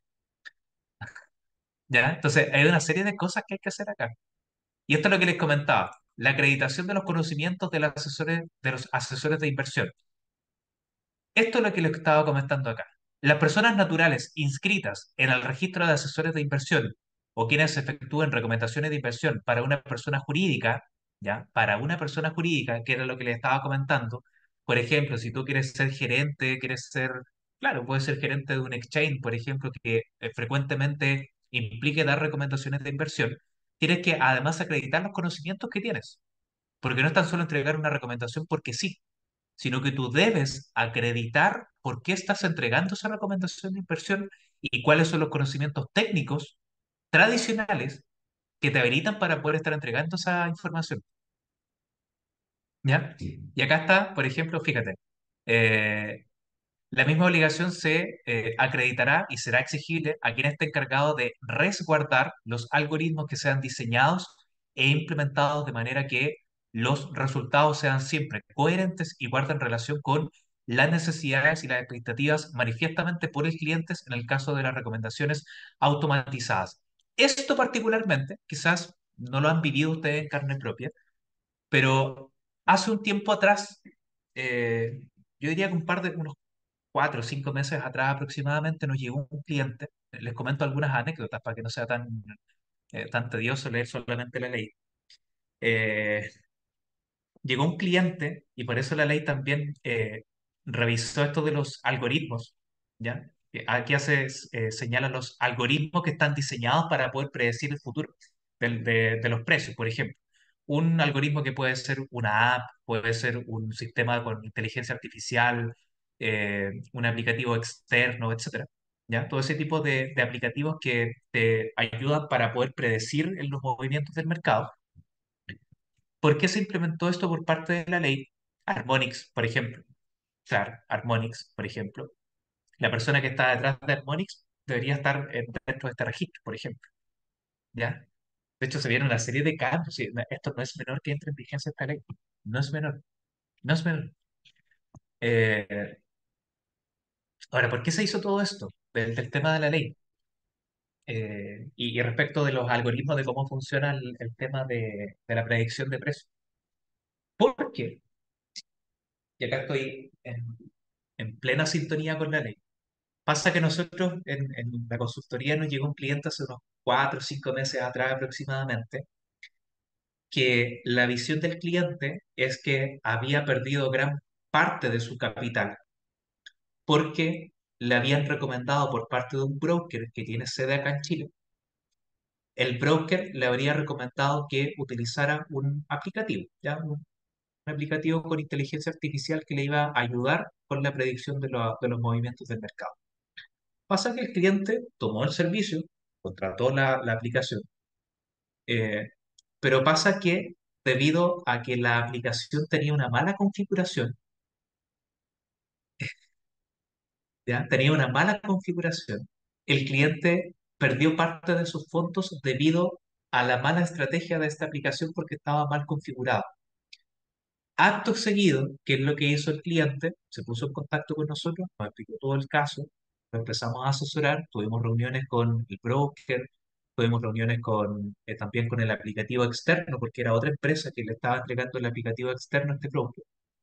¿Ya? Entonces, hay una serie de cosas que hay que hacer acá. Y esto es lo que les comentaba. La acreditación de los conocimientos de los asesores, de los asesores de inversión. Esto es lo que les estaba comentando acá. Las personas naturales inscritas en el registro de asesores de inversión o quienes efectúen recomendaciones de inversión para una persona jurídica, ¿ya? Para una persona jurídica, que era lo que les estaba comentando. Por ejemplo, si tú quieres ser gerente, quieres ser, claro, puedes ser gerente de un exchange, por ejemplo, que eh, frecuentemente implique dar recomendaciones de inversión, tienes que además acreditar los conocimientos que tienes, porque no es tan solo entregar una recomendación porque sí, sino que tú debes acreditar por qué estás entregando esa recomendación de inversión y cuáles son los conocimientos técnicos tradicionales que te habilitan para poder estar entregando esa información. ¿Ya? Y acá está, por ejemplo, fíjate, eh, la misma obligación se eh, acreditará y será exigible a quien esté encargado de resguardar los algoritmos que sean diseñados e implementados de manera que los resultados sean siempre coherentes y guarden relación con las necesidades y las expectativas manifiestamente por el cliente en el caso de las recomendaciones automatizadas. Esto particularmente, quizás no lo han vivido ustedes en carne propia, pero hace un tiempo atrás, eh, yo diría que un par de, unos cuatro o cinco meses atrás aproximadamente nos llegó un cliente. Les comento algunas anécdotas para que no sea tan, eh, tan tedioso leer solamente la ley. Eh, Llegó un cliente y por eso la ley también eh, revisó esto de los algoritmos, ¿ya? Que Aquí hace, eh, señala los algoritmos que están diseñados para poder predecir el futuro del- de, de los precios, por ejemplo. Un algoritmo que puede ser una app, puede ser un sistema con inteligencia artificial, eh, un aplicativo externo, etcétera. ¿Ya? Todo ese tipo de, de aplicativos que te ayudan para poder predecir los movimientos del mercado. ¿Por qué se implementó esto por parte de la ley? Harmonix, por ejemplo. Claro, Harmonix, por ejemplo. La persona que está detrás de Harmonix debería estar eh, dentro de este registro, por ejemplo. ¿Ya? De hecho, se viene una serie de cambios. Y no- esto no es menor que entre en vigencia esta ley. No es menor. No es menor. Eh, Ahora, ¿por qué se hizo todo esto del, del tema de la ley? Eh, y, y respecto de los algoritmos de cómo funciona el, el tema de, de la predicción de precios. ¿Por qué? Y acá estoy en, en plena sintonía con la ley. Pasa que nosotros en, en la consultoría nos llegó un cliente hace unos cuatro o cinco meses atrás aproximadamente, que la visión del cliente es que había perdido gran parte de su capital porque le habían recomendado por parte de un broker que tiene sede acá en Chile. El broker le habría recomendado que utilizara un aplicativo, ¿ya? Un, un aplicativo con inteligencia artificial que le iba a ayudar con la predicción de, lo- de los movimientos del mercado. Pasa que el cliente tomó el servicio, contrató la, la aplicación, eh, pero pasa que debido a que la aplicación tenía una mala configuración, ¿ya? Tenía una mala configuración, el cliente perdió parte de sus fondos debido a la mala estrategia de esta aplicación porque estaba mal configurada. Acto seguido, ¿qué es lo que hizo el cliente? Se puso en contacto con nosotros, nos explicó todo el caso, lo empezamos a asesorar, tuvimos reuniones con el broker, tuvimos reuniones con, eh, también con el aplicativo externo, porque era otra empresa que le estaba entregando el aplicativo externo a este broker.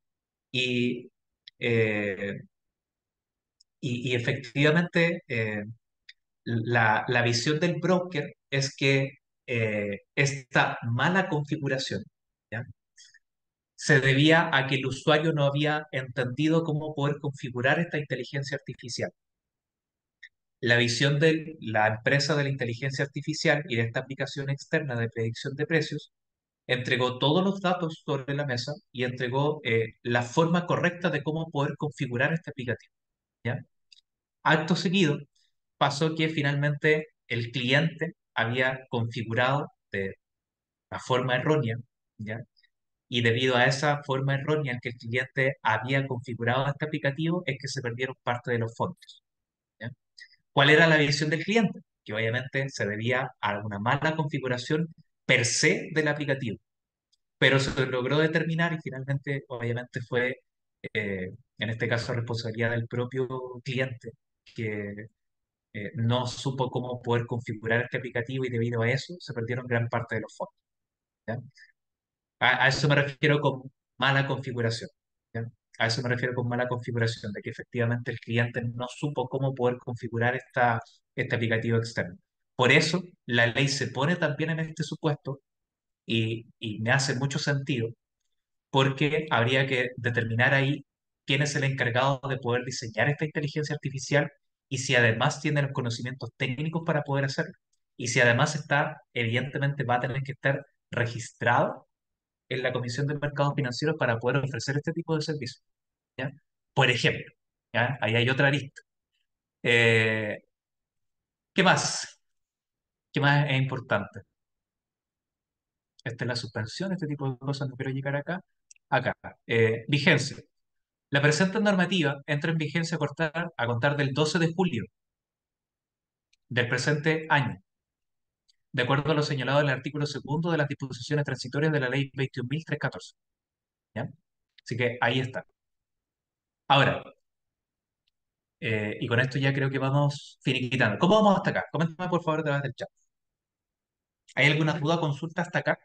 Y, eh, y, y efectivamente, eh, la, la visión del broker es que eh, esta mala configuración, ¿ya? Se debía a que el usuario no había entendido cómo poder configurar esta inteligencia artificial. La visión de la empresa de la inteligencia artificial y de esta aplicación externa de predicción de precios entregó todos los datos sobre la mesa y entregó eh, la forma correcta de cómo poder configurar este aplicativo, ¿ya? Acto seguido, pasó que finalmente el cliente había configurado de la forma errónea, ¿ya? Y debido a esa forma errónea en que el cliente había configurado este aplicativo, es que se perdieron parte de los fondos, ¿ya? ¿Cuál era la visión del cliente? Que obviamente se debía a una mala configuración per se del aplicativo, pero se logró determinar y finalmente, obviamente, fue, eh, en este caso, responsabilidad del propio cliente, que eh, no supo cómo poder configurar este aplicativo y debido a eso se perdieron gran parte de los fondos, ¿ya? A, a eso me refiero con mala configuración, ¿ya? A eso me refiero con mala configuración, de que efectivamente el cliente no supo cómo poder configurar esta, este aplicativo externo. Por eso la ley se pone también en este supuesto y, y me hace mucho sentido, porque habría que determinar ahí quién es el encargado de poder diseñar esta inteligencia artificial y si además tiene los conocimientos técnicos para poder hacerlo. Y si además está, evidentemente va a tener que estar registrado en la Comisión de Mercados Financieros para poder ofrecer este tipo de servicios, ¿ya? Por ejemplo, ¿ya? Ahí hay otra lista. Eh, ¿qué más? ¿Qué más es importante? Esta es la suspensión, este tipo de cosas, no quiero llegar acá. Acá. Eh, vigencia. La presente normativa entra en vigencia a contar, a contar del doce de julio del presente año, de acuerdo a lo señalado en el artículo segundo de las disposiciones transitorias de la ley veintiún mil trescientos catorce, ¿ya? Así que ahí está. Ahora, eh, y con esto ya creo que vamos finiquitando. ¿Cómo vamos hasta acá? Coméntame por favor a través del chat. ¿Hay alguna duda o consulta hasta acá?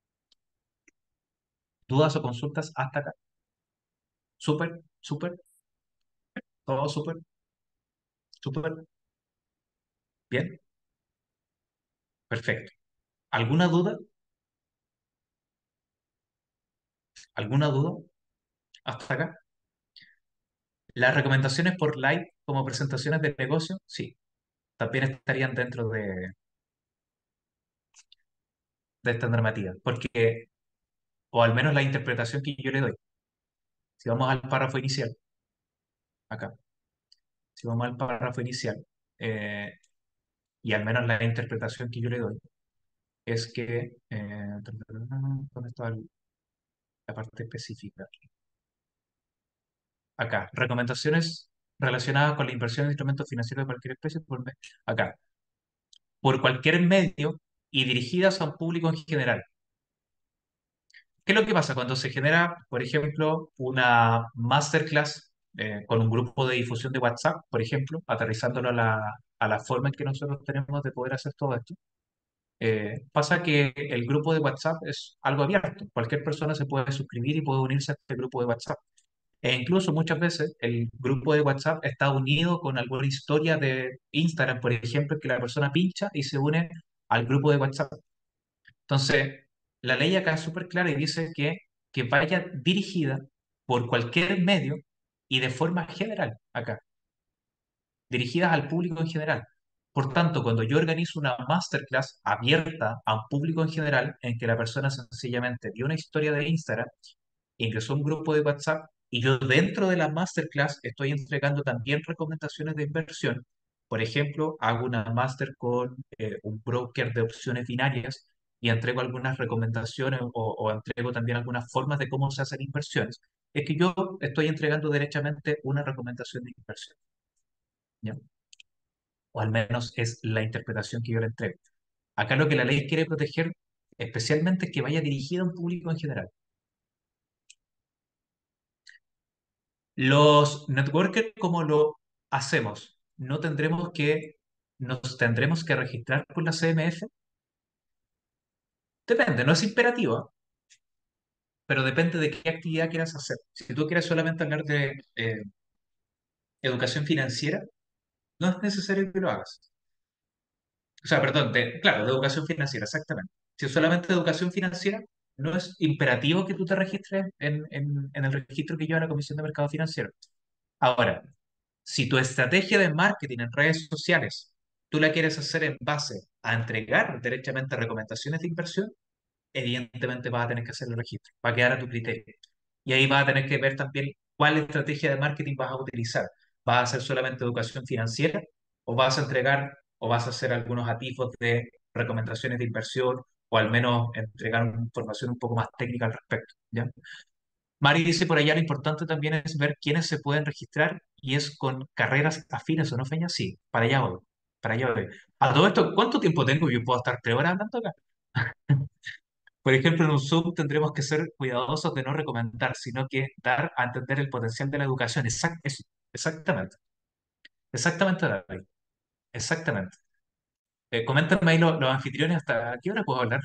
¿Dudas o consultas hasta acá? Súper, súper, todo súper, súper, bien, perfecto. ¿Alguna duda? ¿Alguna duda hasta acá? Las recomendaciones por live como presentaciones de negocio, sí, también estarían dentro de, de esta normativa, porque, o al menos la interpretación que yo le doy. Si vamos al párrafo inicial, acá, si vamos al párrafo inicial, eh, y al menos la interpretación que yo le doy, es que, eh, ¿dónde está el- la parte específica? Acá, recomendaciones relacionadas con la inversión en instrumentos financieros de cualquier especie, por, me- acá, por cualquier medio y dirigidas a un público en general. ¿Qué es lo que pasa cuando se genera, por ejemplo, una masterclass? eh, con un grupo de difusión de WhatsApp, por ejemplo, aterrizándolo a la, a la forma en que nosotros tenemos de poder hacer todo esto. Eh, pasa que el grupo de WhatsApp es algo abierto. Cualquier persona se puede suscribir y puede unirse a este grupo de WhatsApp. E incluso muchas veces el grupo de WhatsApp está unido con alguna historia de Instagram, por ejemplo, que la persona pincha y se une al grupo de WhatsApp. Entonces, la ley acá es súper clara y dice que, que vaya dirigida por cualquier medio y de forma general acá, dirigidas al público en general. Por tanto, cuando yo organizo una masterclass abierta a un público en general, en que la persona sencillamente vio una historia de Instagram, ingresó a un grupo de WhatsApp y yo dentro de la masterclass estoy entregando también recomendaciones de inversión. Por ejemplo, hago una master con eh, un broker de opciones binarias y entrego algunas recomendaciones o, o entrego también algunas formas de cómo se hacen inversiones. Es que yo estoy entregando derechamente una recomendación de inversión, ¿ya? O al menos es la interpretación que yo le entrego. Acá lo que la ley quiere proteger especialmente es que vaya dirigida a un público en general. Los networkers, ¿cómo lo hacemos? No tendremos que, nos tendremos que registrar con la C M F. Depende, no es imperativo, ¿eh? Pero depende de qué actividad quieras hacer. Si tú quieres solamente hablar de eh, educación financiera, no es necesario que lo hagas. O sea, perdón, de, claro, de educación financiera, exactamente. Si es solamente educación financiera, no es imperativo que tú te registres en, en en el registro que lleva la Comisión de Mercado Financiero. Ahora, si tu estrategia de marketing en redes sociales tú la quieres hacer en base a entregar derechamente recomendaciones de inversión, evidentemente vas a tener que hacer el registro, va a quedar a tu criterio. Y ahí vas a tener que ver también cuál estrategia de marketing vas a utilizar. ¿Vas a hacer solamente educación financiera o vas a entregar o vas a hacer algunos atisbos de recomendaciones de inversión o al menos entregar una información un poco más técnica al respecto? ¿Ya? Mari dice por allá lo importante también es ver quiénes se pueden registrar y es con carreras afines o no, Feña. Sí, para allá voy, para allá voy. A todo esto, ¿cuánto tiempo tengo? Yo puedo estar tres horas hablando acá. Por ejemplo, en un Zoom tendremos que ser cuidadosos de no recomendar, sino que dar a entender el potencial de la educación. Exact, eso, exactamente, exactamente, David, exactamente. Eh, coméntame ahí lo- los anfitriones hasta qué hora puedo hablar.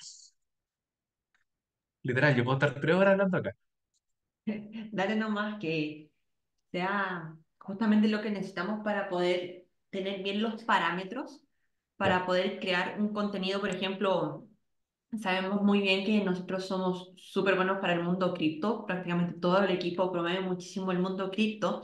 Literal, yo puedo estar tres horas hablando acá. Dale nomás que sea justamente lo que necesitamos para poder tener bien los parámetros, Ya, para poder crear un contenido, por ejemplo, sabemos muy bien que nosotros somos súper buenos para el mundo cripto, prácticamente todo el equipo promueve muchísimo el mundo cripto.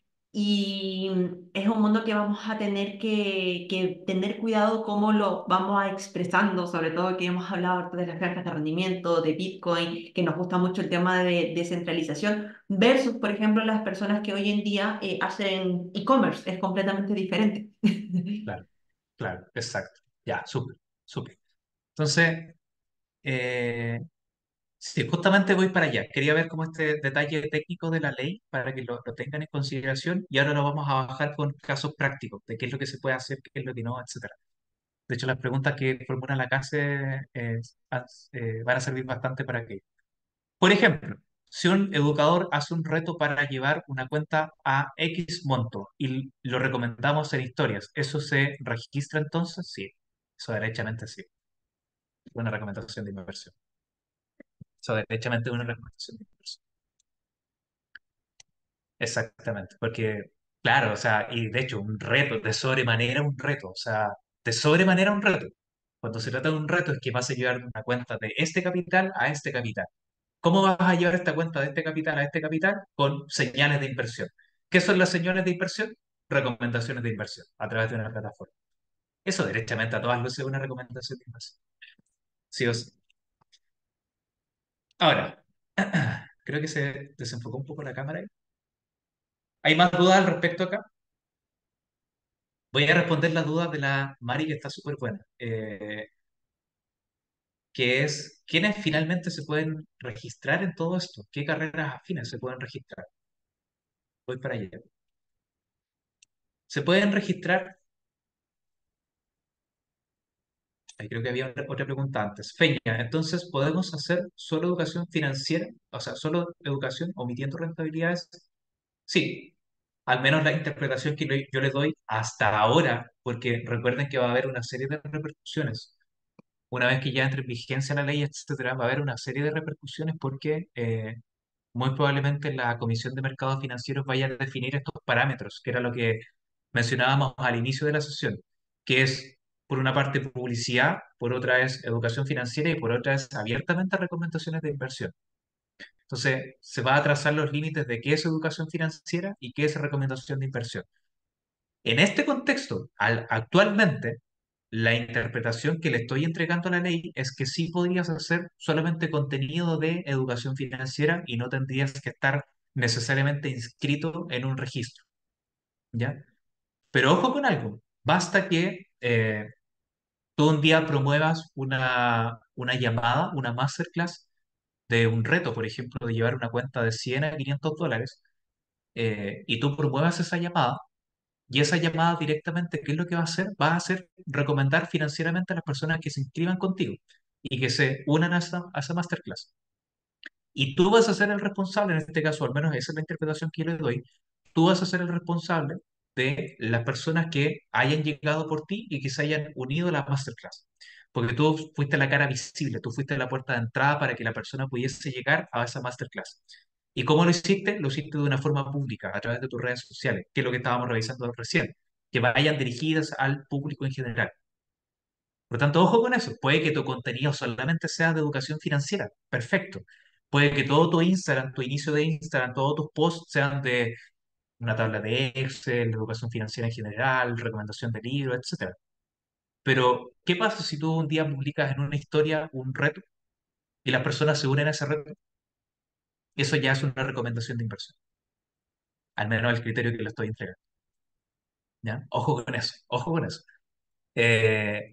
Y es un mundo que vamos a tener que, que tener cuidado cómo lo vamos a expresando, sobre todo que hemos hablado ahorita de las granjas de rendimiento, de Bitcoin, que nos gusta mucho el tema de descentralización, versus, por ejemplo, las personas que hoy en día eh, hacen e-commerce, es completamente diferente. claro, claro, exacto. Ya, súper, súper. Entonces, eh, sí, justamente voy para allá. Quería ver como este detalle técnico de la ley para que lo, lo tengan en consideración y ahora lo vamos a bajar con casos prácticos de qué es lo que se puede hacer, qué es lo que no, etcétera. De hecho, las preguntas que formulan la clase eh, han- eh, van a servir bastante para que. Por ejemplo, si un educador hace un reto para llevar una cuenta a X monto y lo recomendamos en historias, ¿eso se registra entonces? Sí, eso derechamente sí. Una recomendación de inversión. Eso derechamente es una recomendación de inversión. Exactamente, porque, claro, o sea, y de hecho, un reto, de sobremanera un reto, o sea, de sobremanera un reto. Cuando se trata de un reto es que vas a llevar una cuenta de este capital a este capital. ¿Cómo vas a llevar esta cuenta de este capital a este capital? Con señales de inversión. ¿Qué son las señales de inversión? Recomendaciones de inversión a través de una plataforma. Eso derechamente a todas luces es una recomendación de inversión. Sí o sí. Ahora, creo que se desenfocó un poco la cámara ahí. ¿Hay más dudas al respecto acá? Voy a responder las dudas de la Mari, que está súper buena, eh, que es, ¿quiénes finalmente se pueden registrar en todo esto? ¿Qué carreras afines se pueden registrar? Voy para allá. Se pueden registrar, ahí creo que había otra otra pregunta antes. Feña, entonces, ¿podemos hacer solo educación financiera? O sea, solo educación omitiendo rentabilidades. Sí, al menos la interpretación que le- yo le doy hasta ahora, porque recuerden que va a haber una serie de repercusiones. Una vez que ya entre en vigencia la ley, etcétera, va a haber una serie de repercusiones porque eh, muy probablemente la Comisión de Mercados Financieros vaya a definir estos parámetros, que era lo que mencionábamos al inicio de la sesión, que es, por una parte, publicidad, por otra es educación financiera y por otra es abiertamente recomendaciones de inversión. Entonces, se va a trazar los límites de qué es educación financiera y qué es recomendación de inversión. En este contexto, al- actualmente, la interpretación que le estoy entregando a la ley es que sí podrías hacer solamente contenido de educación financiera y no tendrías que estar necesariamente inscrito en un registro, ¿ya? Pero ojo con algo, basta que eh, tú un día promuevas una, una llamada, una masterclass de un reto, por ejemplo, de llevar una cuenta de cien a quinientos dólares, eh, y tú promuevas esa llamada. Y esa llamada directamente, ¿qué es lo que va a hacer? Va a hacer recomendar financieramente a las personas que se inscriban contigo y que se unan a esa, a esa masterclass. Y tú vas a ser el responsable, en este caso, al menos esa es la interpretación que yo le doy, tú vas a ser el responsable de las personas que hayan llegado por ti y que se hayan unido a la masterclass. Porque tú fuiste la cara visible, tú fuiste la puerta de entrada para que la persona pudiese llegar a esa masterclass. ¿Y cómo lo hiciste? Lo hiciste de una forma pública, a través de tus redes sociales, que es lo que estábamos revisando recién, que vayan dirigidas al público en general. Por lo tanto, ojo con eso. Puede que tu contenido solamente sea de educación financiera. Perfecto. Puede que todo tu Instagram, tu inicio de Instagram, todos tus posts sean de una tabla de Excel, de educación financiera en general, recomendación de libros, etcétera. Pero, ¿qué pasa si tú un día publicas en una historia un reto y las personas se unen a ese reto? Eso ya es una recomendación de inversión, al menos el criterio que le estoy entregando. ¿Ya? Ojo con eso, ojo con eso. Eh,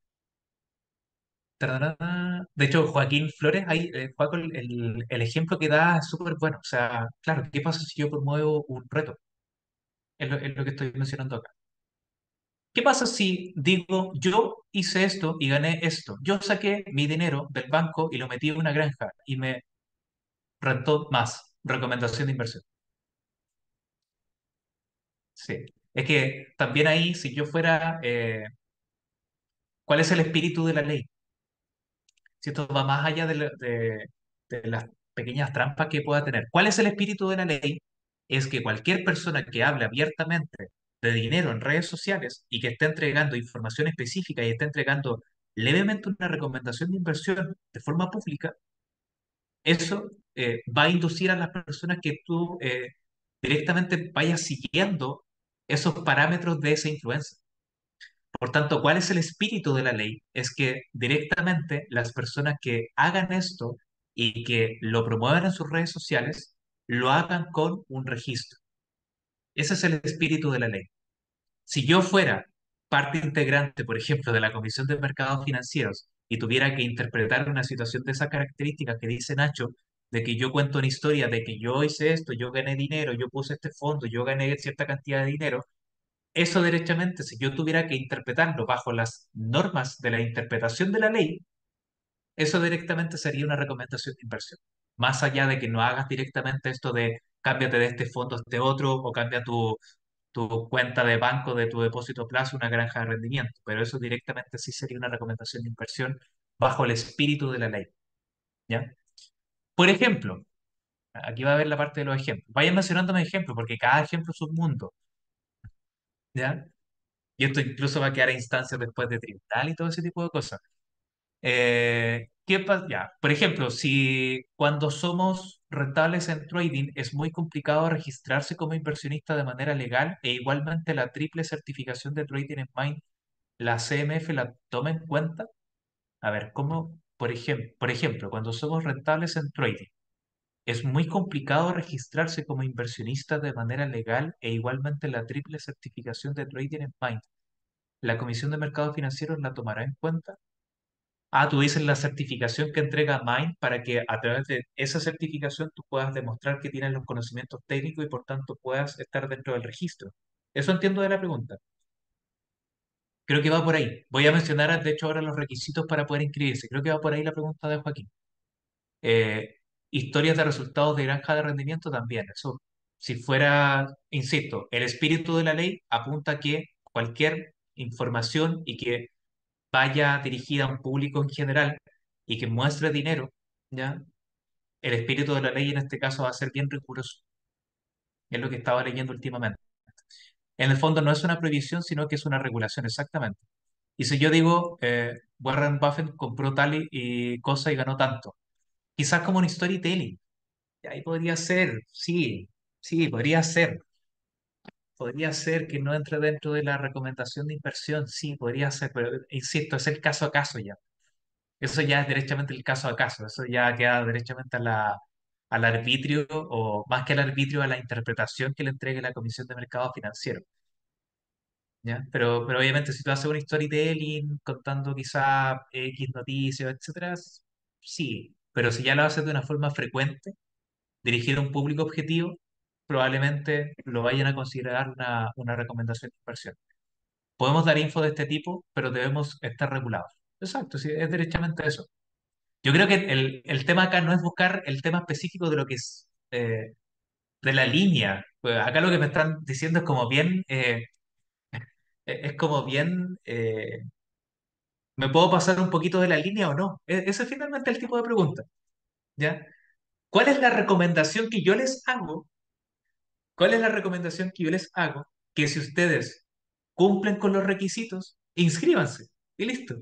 Tararara. De hecho, Joaquín Flores, ahí, eh, Joaco, el, el- el ejemplo que da es súper bueno. O sea, claro, ¿qué pasa si yo promuevo un reto? Es lo, es lo que estoy mencionando acá. ¿Qué pasa si digo, yo hice esto y gané esto? Yo saqué mi dinero del banco y lo metí en una granja y me rentó más. Recomendación de inversión. Sí. Es que también ahí, si yo fuera, eh, ¿cuál es el espíritu de la ley? Si esto va más allá de, la- de- de las pequeñas trampas que pueda tener. ¿Cuál es el espíritu de la ley? Es que cualquier persona que hable abiertamente de dinero en redes sociales y que esté entregando información específica y esté entregando levemente una recomendación de inversión de forma pública, eso eh, va a inducir a las personas que tú eh, directamente vayas siguiendo esos parámetros de esa influencia. Por tanto, ¿cuál es el espíritu de la ley? Es que directamente las personas que hagan esto y que lo promuevan en sus redes sociales, lo hagan con un registro. Ese es el espíritu de la ley. Si yo fuera parte integrante, por ejemplo, de la Comisión de Mercados Financieros y tuviera que interpretar una situación de esa característica que dice Nacho, de que yo cuento una historia de que yo hice esto, yo gané dinero, yo puse este fondo, yo gané cierta cantidad de dinero, eso derechamente, si yo tuviera que interpretarlo bajo las normas de la interpretación de la ley, eso directamente sería una recomendación de inversión. Más allá de que no hagas directamente esto de cámbiate de este fondo a este otro o cambia tu, tu cuenta de banco de tu depósito a plazo a una granja de rendimiento. Pero eso directamente sí sería una recomendación de inversión bajo el espíritu de la ley. ¿Ya? Por ejemplo, aquí va a ver la parte de los ejemplos. Vayan mencionándome ejemplos porque cada ejemplo es un mundo. ¿Ya? Y esto incluso va a quedar a instancias después de tribunal y todo ese tipo de cosas. Eh, ¿qué pasa? Ya, por ejemplo, si cuando somos rentables en trading es muy complicado registrarse como inversionista de manera legal e igualmente la triple certificación de trading en Mind, la C M F la toma en cuenta. A ver, ¿cómo? Por ejemplo, por ejemplo, cuando somos rentables en trading es muy complicado registrarse como inversionista de manera legal e igualmente la triple certificación de trading en Mind. ¿La Comisión de Mercados Financieros la tomará en cuenta? Ah, tú dices la certificación que entrega Mind para que a través de esa certificación tú puedas demostrar que tienes los conocimientos técnicos y por tanto puedas estar dentro del registro. Eso entiendo de la pregunta. Creo que va por ahí. Voy a mencionar, de hecho, ahora los requisitos para poder inscribirse. Creo que va por ahí la pregunta de Joaquín. Eh, Historias de resultados de granja de rendimiento también. Eso si fuera, insisto, el espíritu de la ley apunta a que cualquier información y que vaya dirigida a un público en general y que muestre dinero, ¿ya? El espíritu de la ley en este caso va a ser bien riguroso, es lo que estaba leyendo últimamente. En el fondo no es una prohibición, sino que es una regulación, exactamente. Y si yo digo, eh, Warren Buffett compró tal y, y cosa y ganó tanto, quizás como un storytelling, y ahí podría ser, sí, sí, podría ser. Podría ser que no entre dentro de la recomendación de inversión, sí, podría ser, pero insisto, es el caso a caso ya. Eso ya es derechamente el caso a caso, eso ya queda derechamente a la, al arbitrio, o más que al arbitrio, a la interpretación que le entregue la Comisión de Mercado Financiero, ¿ya? Pero, pero obviamente si tú haces un storytelling contando quizá X noticias, etcétera, sí, pero si ya lo haces de una forma frecuente, dirigido a un público objetivo, probablemente lo vayan a considerar una, una recomendación de inversión. Podemos dar info de este tipo, pero debemos estar regulados. Exacto, sí, es derechamente eso. Yo creo que el, el tema acá no es buscar el tema específico de lo que es eh, de la línea. Pues acá lo que me están diciendo es como bien, eh, es como bien, eh, ¿me puedo pasar un poquito de la línea o no? E- ese es finalmente el tipo de pregunta, ¿ya? ¿Cuál es la recomendación que yo les hago? ¿Cuál es la recomendación que yo les hago? Que si ustedes cumplen con los requisitos, inscríbanse y listo.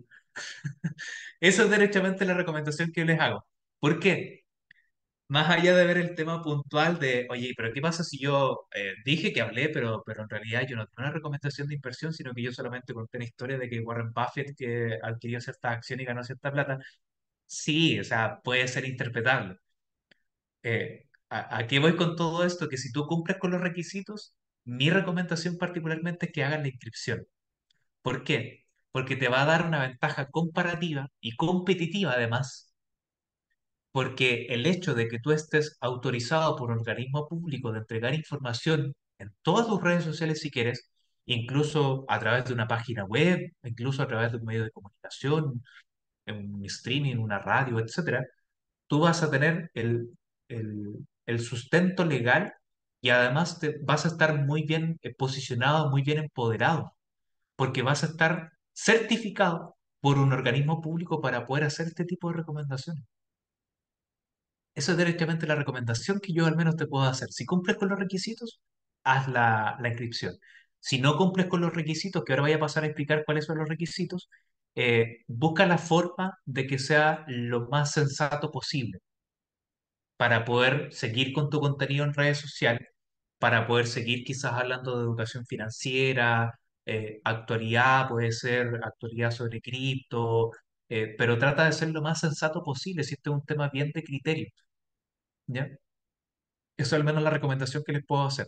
Eso es derechamente la recomendación que yo les hago. ¿Por qué? Más allá de ver el tema puntual de, oye, pero ¿qué pasa si yo eh, dije que hablé, pero, pero en realidad yo no tengo una recomendación de inversión, sino que yo solamente conté la historia de que Warren Buffett que adquirió cierta acción y ganó cierta plata? Sí, o sea, puede ser interpretable. Eh, ¿a, a qué voy con todo esto? Que si tú cumples con los requisitos, mi recomendación particularmente es que hagas la inscripción. ¿Por qué? Porque te va a dar una ventaja comparativa y competitiva además, porque el hecho de que tú estés autorizado por un organismo público de entregar información en todas tus redes sociales si quieres, incluso a través de una página web, incluso a través de un medio de comunicación, en un streaming, una radio, etcétera, tú vas a tener el, el, el sustento legal y además te, vas a estar muy bien eh, posicionado, muy bien empoderado, porque vas a estar certificado por un organismo público para poder hacer este tipo de recomendaciones. Esa es directamente la recomendación que yo al menos te puedo hacer. Si cumples con los requisitos, haz la, la inscripción. Si no cumples con los requisitos, que ahora voy a pasar a explicar cuáles son los requisitos, eh, busca la forma de que sea lo más sensato posible para poder seguir con tu contenido en redes sociales, para poder seguir quizás hablando de educación financiera, eh, actualidad, puede ser actualidad sobre cripto, eh, pero trata de ser lo más sensato posible si este es un tema bien de criterio, ¿ya? Eso es al menos la recomendación que les puedo hacer.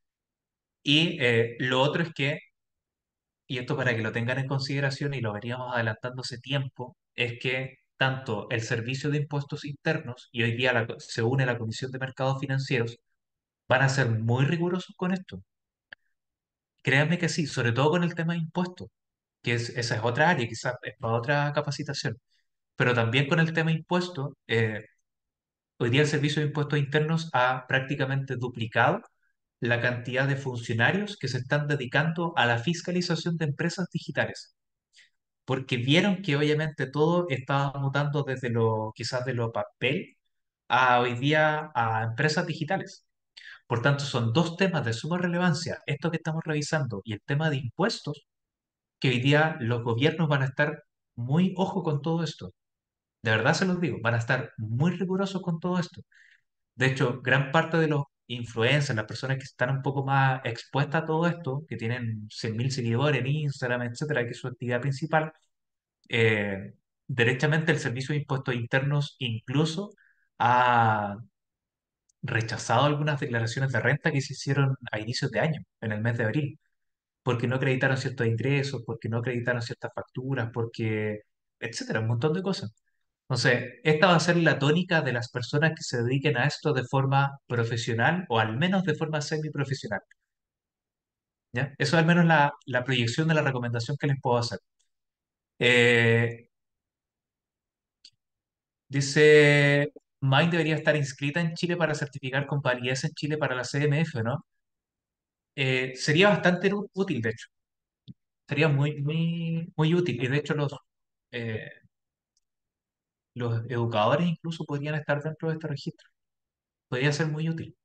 Y eh, lo otro es que, y esto para que lo tengan en consideración y lo veríamos adelantándose tiempo, es que tanto el Servicio de Impuestos Internos y hoy día la- se une la Comisión de Mercados Financieros, van a ser muy rigurosos con esto. Créanme que sí, sobre todo con el tema de impuestos, que es, esa es otra área, quizás es para otra capacitación, pero también con el tema de impuestos, eh, hoy día el Servicio de Impuestos Internos ha prácticamente duplicado la cantidad de funcionarios que se están dedicando a la fiscalización de empresas digitales, porque vieron que obviamente todo estaba mutando desde lo, quizás de lo papel a hoy día a empresas digitales. Por tanto, son dos temas de suma relevancia, esto que estamos revisando y el tema de impuestos, que hoy día los gobiernos van a estar muy ojo con todo esto. De verdad se los digo, van a estar muy rigurosos con todo esto. De hecho, gran parte de los influencers, las personas que están un poco más expuestas a todo esto, que tienen cien mil seguidores en Instagram, etcétera, que es su actividad principal, eh, derechamente el Servicio de Impuestos Internos incluso ha rechazado algunas declaraciones de renta que se hicieron a inicios de año, en el mes de abril, porque no acreditaron ciertos ingresos, porque no acreditaron ciertas facturas, porque, etcétera, un montón de cosas. Entonces, esta va a ser la tónica de las personas que se dediquen a esto de forma profesional o al menos de forma semiprofesional, ¿ya? Eso es al menos la, la proyección de la recomendación que les puedo hacer. Eh, dice, Mind debería estar inscrita en Chile para certificar con validez en Chile para la C M F, ¿no? Eh, sería bastante ú- útil, de hecho. Sería muy, muy, muy útil. Y de hecho los, eh, los educadores incluso podrían estar dentro de este registro. Podría ser muy útil,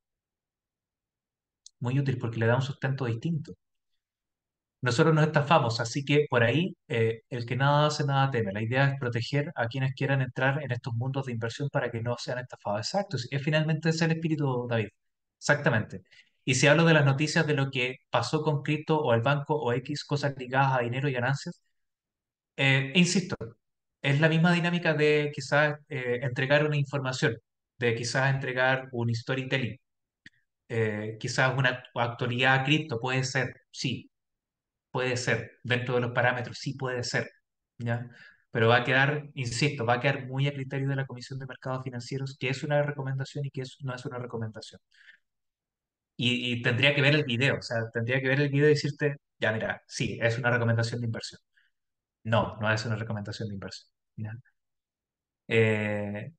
muy útil porque le da un sustento distinto. Nosotros nos estafamos, así que por ahí eh, el que nada hace, nada teme. La idea es proteger a quienes quieran entrar en estos mundos de inversión para que no sean estafados. Exacto, sí, es finalmente ese el espíritu, David. Exactamente. Y si hablo de las noticias de lo que pasó con cripto o el banco o X, cosas ligadas a dinero y ganancias, eh, insisto, es la misma dinámica de quizás eh, entregar una información, de quizás entregar un storytelling, eh, quizás una actualidad cripto, puede ser, sí, puede ser, dentro de los parámetros, sí puede ser, ¿ya? Pero va a quedar, insisto, va a quedar muy a criterio de la Comisión de Mercados Financieros qué es una recomendación y qué es- no es una recomendación. Y, y tendría que ver el video, o sea, tendría que ver el video y decirte, ya mira, sí, es una recomendación de inversión. No, no es una recomendación de inversión. ¿Ya? Eh,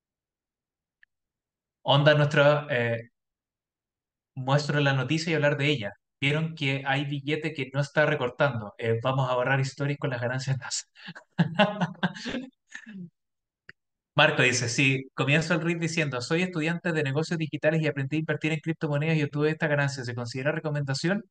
onda nuestra, eh, muestro la noticia y hablar de ella. Vieron que hay billete que no está recortando. Eh, vamos a borrar stories con las ganancias NASA. Marco dice, sí, comienzo el read diciendo, soy estudiante de negocios digitales y aprendí a invertir en criptomonedas y obtuve esta ganancia. ¿Se considera recomendación?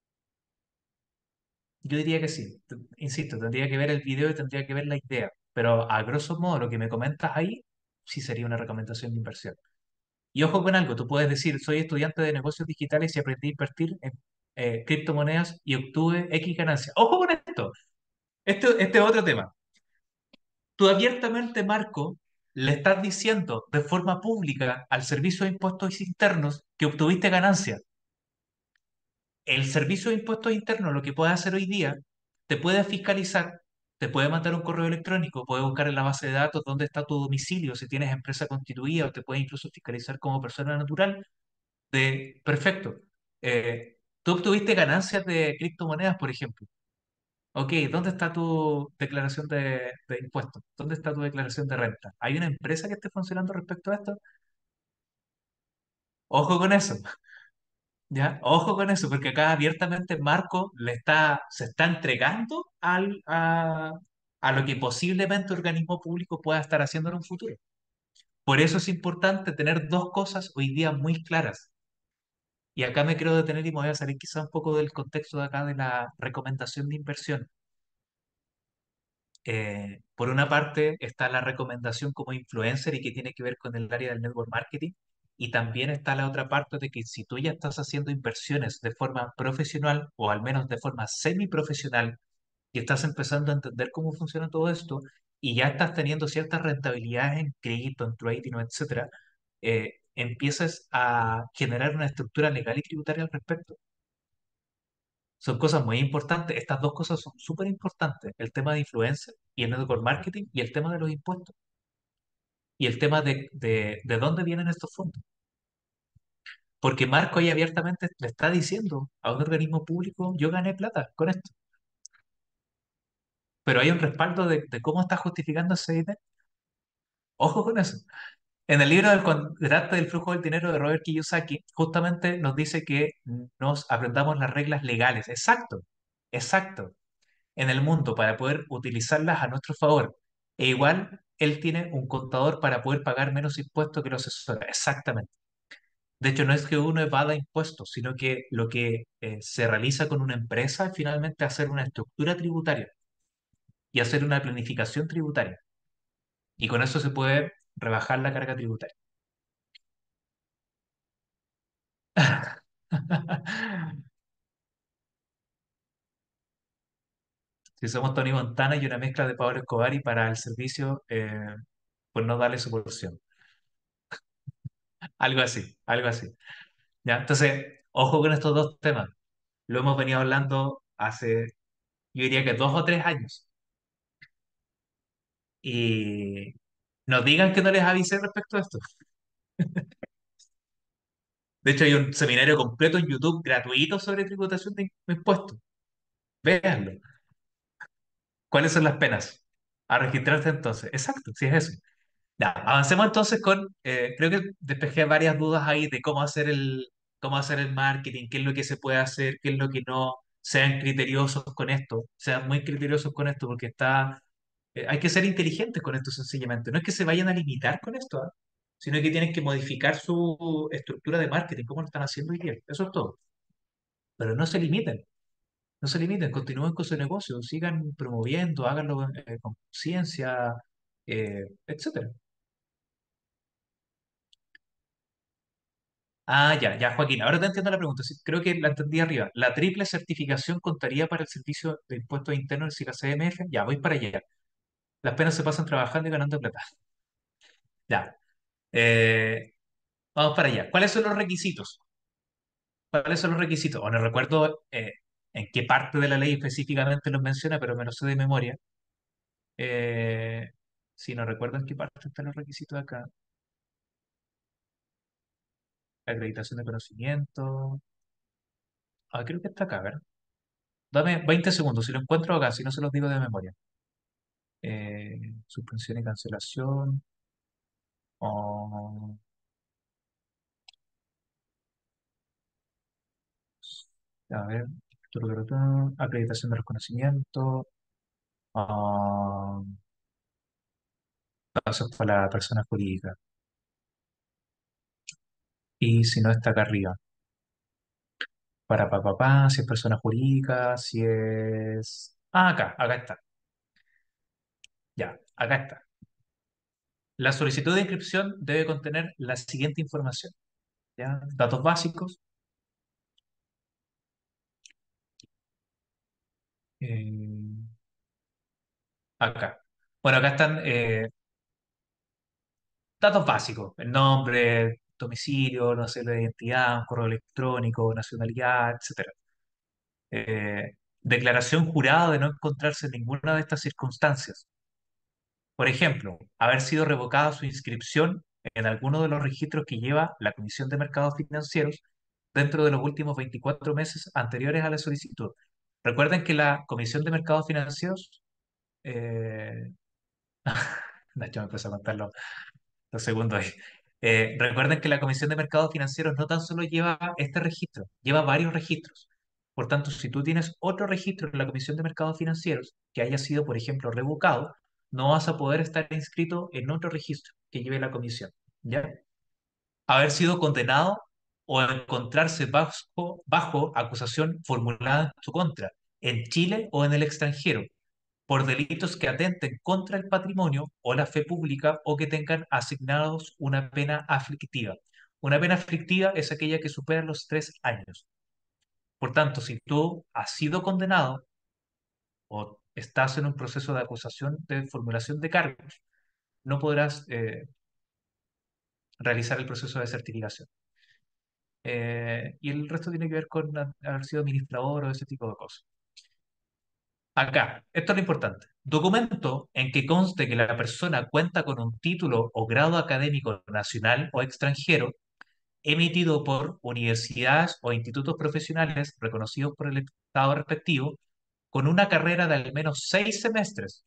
Yo diría que sí. T- Insisto, tendría que ver el video y tendría que ver la idea. Pero a grosso modo, lo que me comentas ahí, sí sería una recomendación de inversión. Y ojo con algo, tú puedes decir, soy estudiante de negocios digitales y aprendí a invertir en eh, criptomonedas y obtuve X ganancia. Ojo con esto, este, este es otro tema. Tú abiertamente, Marco, le estás diciendo de forma pública al Servicio de Impuestos Internos que obtuviste ganancia. El Servicio de Impuestos Internos lo que puede hacer hoy día, te puede fiscalizar, te puede mandar un correo electrónico, puede buscar en la base de datos dónde está tu domicilio, si tienes empresa constituida, o te puede incluso fiscalizar como persona natural de, perfecto. Eh, tú obtuviste ganancias de criptomonedas, por ejemplo. Ok, ¿dónde está tu declaración de, de impuestos? ¿Dónde está tu declaración de renta? ¿Hay una empresa que esté funcionando respecto a esto? Ojo con eso, ¿ya? Ojo con eso, porque acá abiertamente Marco le está, se está entregando al, a, a lo que posiblemente un organismo público pueda estar haciendo en un futuro. Por eso es importante tener dos cosas hoy día muy claras. Y acá me quiero detener y me voy a salir quizá un poco del contexto de acá de la recomendación de inversión. Eh, por una parte está la recomendación como influencer y que tiene que ver con el área del network marketing. Y también está la otra parte de que si tú ya estás haciendo inversiones de forma profesional o al menos de forma semiprofesional y estás empezando a entender cómo funciona todo esto y ya estás teniendo ciertas rentabilidades en cripto, en trading, o etcétera, eh, empiezas a generar una estructura legal y tributaria al respecto. Son cosas muy importantes. Estas dos cosas son súper importantes. El tema de influencer y el network marketing y el tema de los impuestos. Y el tema de, de, de dónde vienen estos fondos. Porque Marco ahí abiertamente le está diciendo a un organismo público, yo gané plata con esto. Pero hay un respaldo de, de cómo está justificando ese dinero. Ojo con eso. En el libro del cuadrante del flujo del dinero de Robert Kiyosaki, justamente nos dice que nos aprendamos las reglas legales. Exacto, exacto. En el mundo para poder utilizarlas a nuestro favor. E igual, él tiene un contador para poder pagar menos impuestos que lo asesora. Exactamente. De hecho, no es que uno evada impuestos, sino que lo que eh, se realiza con una empresa es finalmente hacer una estructura tributaria y hacer una planificación tributaria. Y con eso se puede rebajar la carga tributaria. Si somos Tony Montana y una mezcla de Pablo Escobar y para el servicio, eh, pues no darle su porción. Algo así, algo así. ¿Ya? Entonces, ojo con estos dos temas. Lo hemos venido hablando hace, yo diría que dos o tres años. Y no digan que no les avisé respecto a esto. De hecho, hay un seminario completo en YouTube gratuito sobre tributación de impuestos. Véanlo. ¿Cuáles son las penas? A registrarse entonces. Exacto, si es eso. Ya, avancemos entonces con, eh, creo que despejé varias dudas ahí de cómo hacer el, cómo hacer el marketing, qué es lo que se puede hacer, qué es lo que no. Sean criteriosos con esto, sean muy criteriosos con esto, porque está, eh, hay que ser inteligentes con esto sencillamente. No es que se vayan a limitar con esto, ¿ah? Sino que tienen que modificar su estructura de marketing, como lo están haciendo hoy día. Eso es todo. Pero no se limiten, no se limiten, continúen con su negocio, sigan promoviendo, háganlo eh, con ciencia, eh, etcétera. Ah, ya, ya, Joaquín. Ahora te entiendo la pregunta. Sí, creo que la entendí arriba. ¿La triple certificación contaría para el servicio de impuestos internos y la C M F? Ya, voy para allá. Las penas se pasan trabajando y ganando plata. Ya. Eh, vamos para allá. ¿Cuáles son los requisitos? ¿Cuáles son los requisitos? O no recuerdo eh, en qué parte de la ley específicamente los menciona, pero me lo sé de memoria. Eh, sí, no recuerdo en qué parte están los requisitos acá. Acreditación de conocimiento. Ah, creo que está acá, a ver. Dame veinte segundos. Si lo encuentro acá, si no se los digo de memoria. eh, suspensión y cancelación, o, a ver, tururutú, acreditación de reconocimiento, ah, eso es para la persona jurídica. Y si no está acá arriba, para papá, pa, pa, si es persona jurídica, si es... Ah, acá, acá está. Ya, acá está. La solicitud de inscripción debe contener la siguiente información, ¿ya? Datos básicos, eh, acá. Bueno, acá están eh, datos básicos, el nombre, domicilio, no sé, la identidad, un correo electrónico, nacionalidad, etcétera. Eh, declaración jurada de no encontrarse en ninguna de estas circunstancias. Por ejemplo, haber sido revocada su inscripción en alguno de los registros que lleva la Comisión de Mercados Financieros dentro de los últimos veinticuatro meses anteriores a la solicitud. Recuerden que la Comisión de Mercados Financieros, eh, Nacho me empezó a contarlo los segundos ahí. Eh, recuerden que la Comisión de Mercados Financieros no tan solo lleva este registro, lleva varios registros. Por tanto, si tú tienes otro registro en la Comisión de Mercados Financieros que haya sido, por ejemplo, revocado, no vas a poder estar inscrito en otro registro que lleve la comisión. ¿Ya? Haber sido condenado o encontrarse bajo, bajo acusación formulada en su contra, en Chile o en el extranjero, por delitos que atenten contra el patrimonio o la fe pública o que tengan asignados una pena aflictiva. Una pena aflictiva es aquella que supera los tres años. Por tanto, si tú has sido condenado o estás en un proceso de acusación de formulación de cargos, no podrás eh, realizar el proceso de certificación. Eh, y el resto tiene que ver con a- haber sido administrador o ese tipo de cosas. Acá, esto es lo importante. Documento en que conste que la persona cuenta con un título o grado académico nacional o extranjero emitido por universidades o institutos profesionales reconocidos por el Estado respectivo con una carrera de al menos seis semestres.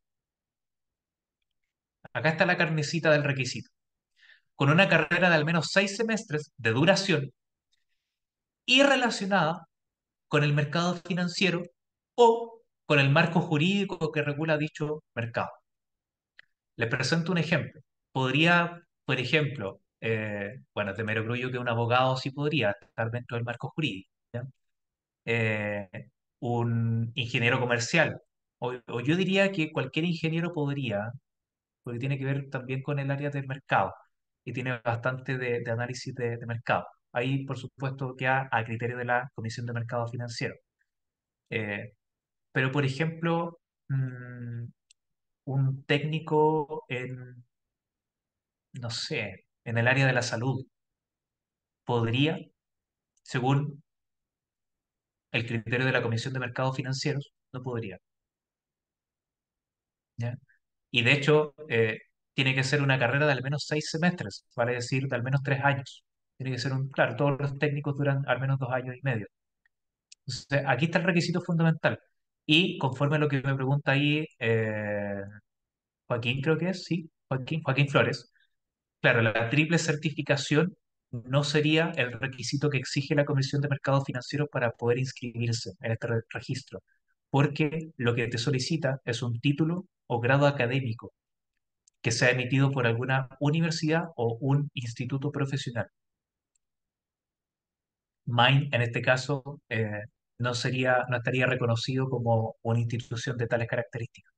Acá está la carnecita del requisito. Con una carrera de al menos seis semestres de duración y relacionada con el mercado financiero o con el marco jurídico que regula dicho mercado. Les presento un ejemplo. Podría, por ejemplo, eh, bueno, de mero grullo que un abogado sí podría estar dentro del marco jurídico, ¿ya? Eh, un ingeniero comercial, o, o yo diría que cualquier ingeniero podría, porque tiene que ver también con el área del mercado y tiene bastante de, de análisis de, de mercado. Ahí, por supuesto, queda a criterio de la Comisión de Mercado Financiero. Eh, pero, por ejemplo, mm, un técnico en no sé, en el área de la salud, podría, según el criterio de la Comisión de Mercados Financieros, no podría, ¿ya? Y de hecho, eh, tiene que ser una carrera de al menos seis semestres, vale decir, de al menos tres años. Tiene que ser un, claro, todos los técnicos duran al menos dos años y medio. Entonces, aquí está el requisito fundamental. Y conforme a lo que me pregunta ahí, eh, Joaquín, creo que es, sí, Joaquín, Joaquín Flores. claro, la triple certificación no sería el requisito que exige la Comisión de Mercados Financieros para poder inscribirse en este re- registro, porque lo que te solicita es un título o grado académico que sea emitido por alguna universidad o un instituto profesional. Mine, en este caso, eh, no sería, no estaría reconocido como una institución de tales características.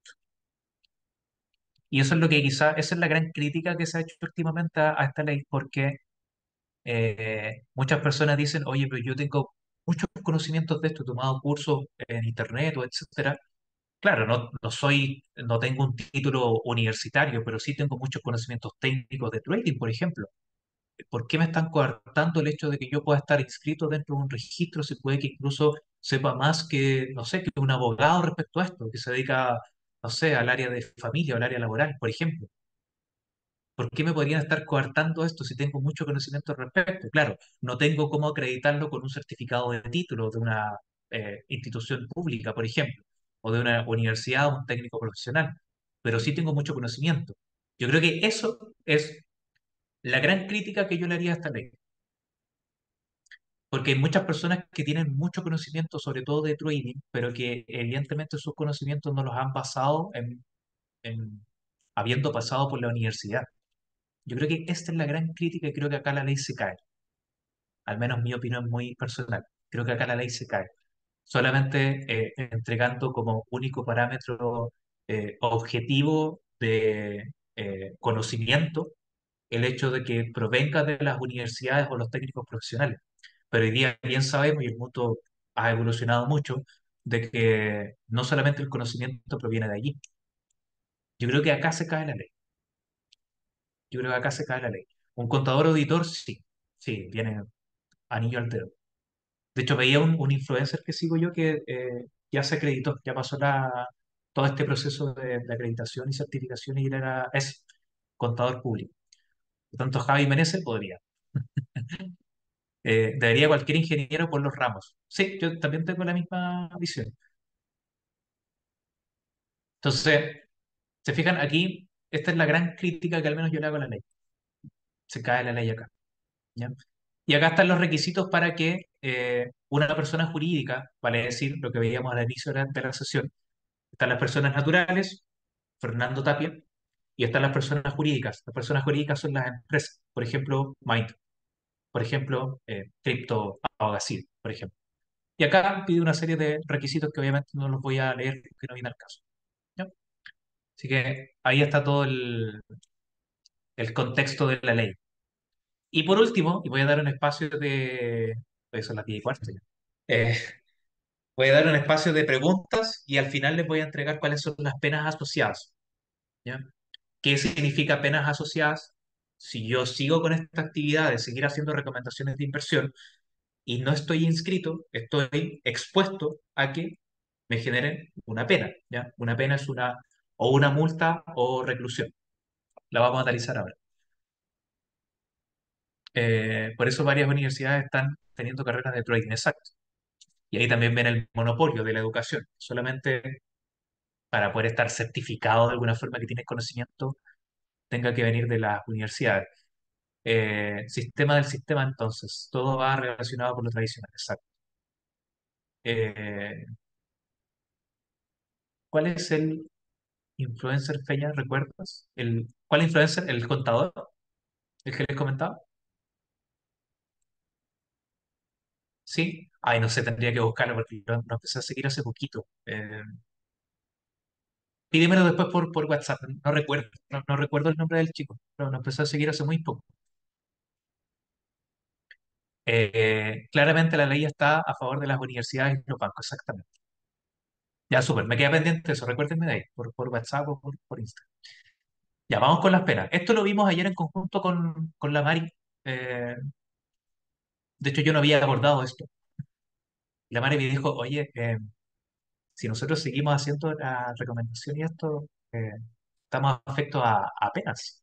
Y eso es lo que quizá, esa es la gran crítica que se ha hecho últimamente a, a esta ley, porque eh, muchas personas dicen, oye, pero yo tengo muchos conocimientos de esto, he tomado cursos en internet o etcétera. Claro, no, no soy, no tengo un título universitario, pero sí tengo muchos conocimientos técnicos de trading, por ejemplo. ¿Por qué me están coartando el hecho de que yo pueda estar inscrito dentro de un registro? Se puede que incluso sepa más que, no sé, que un abogado respecto a esto, que se dedica, no sé, al área de familia o al área laboral, por ejemplo. ¿Por qué me podrían estar coartando esto si tengo mucho conocimiento al respecto? Claro, no tengo cómo acreditarlo con un certificado de título de una eh, institución pública, por ejemplo, o de una universidad o un técnico profesional, pero sí tengo mucho conocimiento. Yo creo que eso es la gran crítica que yo le haría a esta ley. Porque hay muchas personas que tienen mucho conocimiento, sobre todo de trading, pero que evidentemente sus conocimientos no los han basado en, en- habiendo pasado por la universidad. Yo creo que esta es la gran crítica y creo que acá la ley se cae. Al menos mi opinión muy personal. Creo que acá la ley se cae. Solamente eh, entregando como único parámetro eh, objetivo de eh, conocimiento el hecho de que provenga de las universidades o los técnicos profesionales. Pero hoy día bien sabemos, y el mundo ha evolucionado mucho, de que no solamente el conocimiento proviene de allí. Yo creo que acá se cae la ley. Yo creo que acá se cae la ley. Un contador auditor, sí, sí, viene anillo al dedo. De hecho, veía un, un influencer que sigo yo que eh, ya se acreditó, ya pasó la, todo este proceso de, de acreditación y certificación y él era, es contador público. Por tanto, Javi Menezes podría. Eh, debería cualquier ingeniero por los ramos. Sí, yo también tengo la misma visión. Entonces, se fijan aquí, esta es la gran crítica que al menos yo le hago a la ley. Se cae la ley acá. ¿Ya? Y acá están los requisitos para que eh, una persona jurídica, vale decir, lo que veíamos al inicio de la, de la sesión, están las personas naturales, Fernando Tapia, y están las personas jurídicas. Las personas jurídicas son las empresas, por ejemplo, Mind, por ejemplo, eh, Crypto Abogacil, por ejemplo. Y acá pide una serie de requisitos que obviamente no los voy a leer porque no viene al caso. ¿Ya? Así que ahí está todo el, el contexto de la ley. Y por último, y voy a dar un espacio de... Eso es las diez y cuarto ya. Eh, voy a dar un espacio de preguntas y al final les voy a entregar cuáles son las penas asociadas. ¿Ya? ¿Qué significa penas asociadas? Si yo sigo con esta actividad de seguir haciendo recomendaciones de inversión y no estoy inscrito, estoy expuesto a que me generen una pena, ¿ya? Una pena es una o una multa o reclusión. La vamos a analizar ahora. Eh, por eso varias universidades están teniendo carreras de trading, exacto. Y ahí también ven el monopolio de la educación. Solamente para poder estar certificado de alguna forma que tienes conocimiento, tenga que venir de las universidades. Eh, sistema del sistema, entonces, todo va relacionado con lo tradicional, exacto. Eh, ¿Cuál es el influencer, Feña? ¿Recuerdas? El, ¿cuál influencer? ¿El contador? ¿El que les comentaba? Sí. Ay, no sé, tendría que buscarlo porque lo, lo empecé a seguir hace poquito. Eh, pídemelo después por, por WhatsApp. No recuerdo, no, no recuerdo el nombre del chico, pero lo empecé a seguir hace muy poco. Eh, claramente la ley está a favor de las universidades y los bancos, exactamente. Ya, súper, me queda pendiente eso, recuérdenme de ahí, por, por WhatsApp o por, por Instagram. Ya, vamos con las penas. Esto lo vimos ayer en conjunto con, con la Mari. Eh, de hecho, yo no había abordado esto. La Mari me dijo, oye, eh, si nosotros seguimos haciendo la recomendación y esto, eh, estamos afectos a, a penas.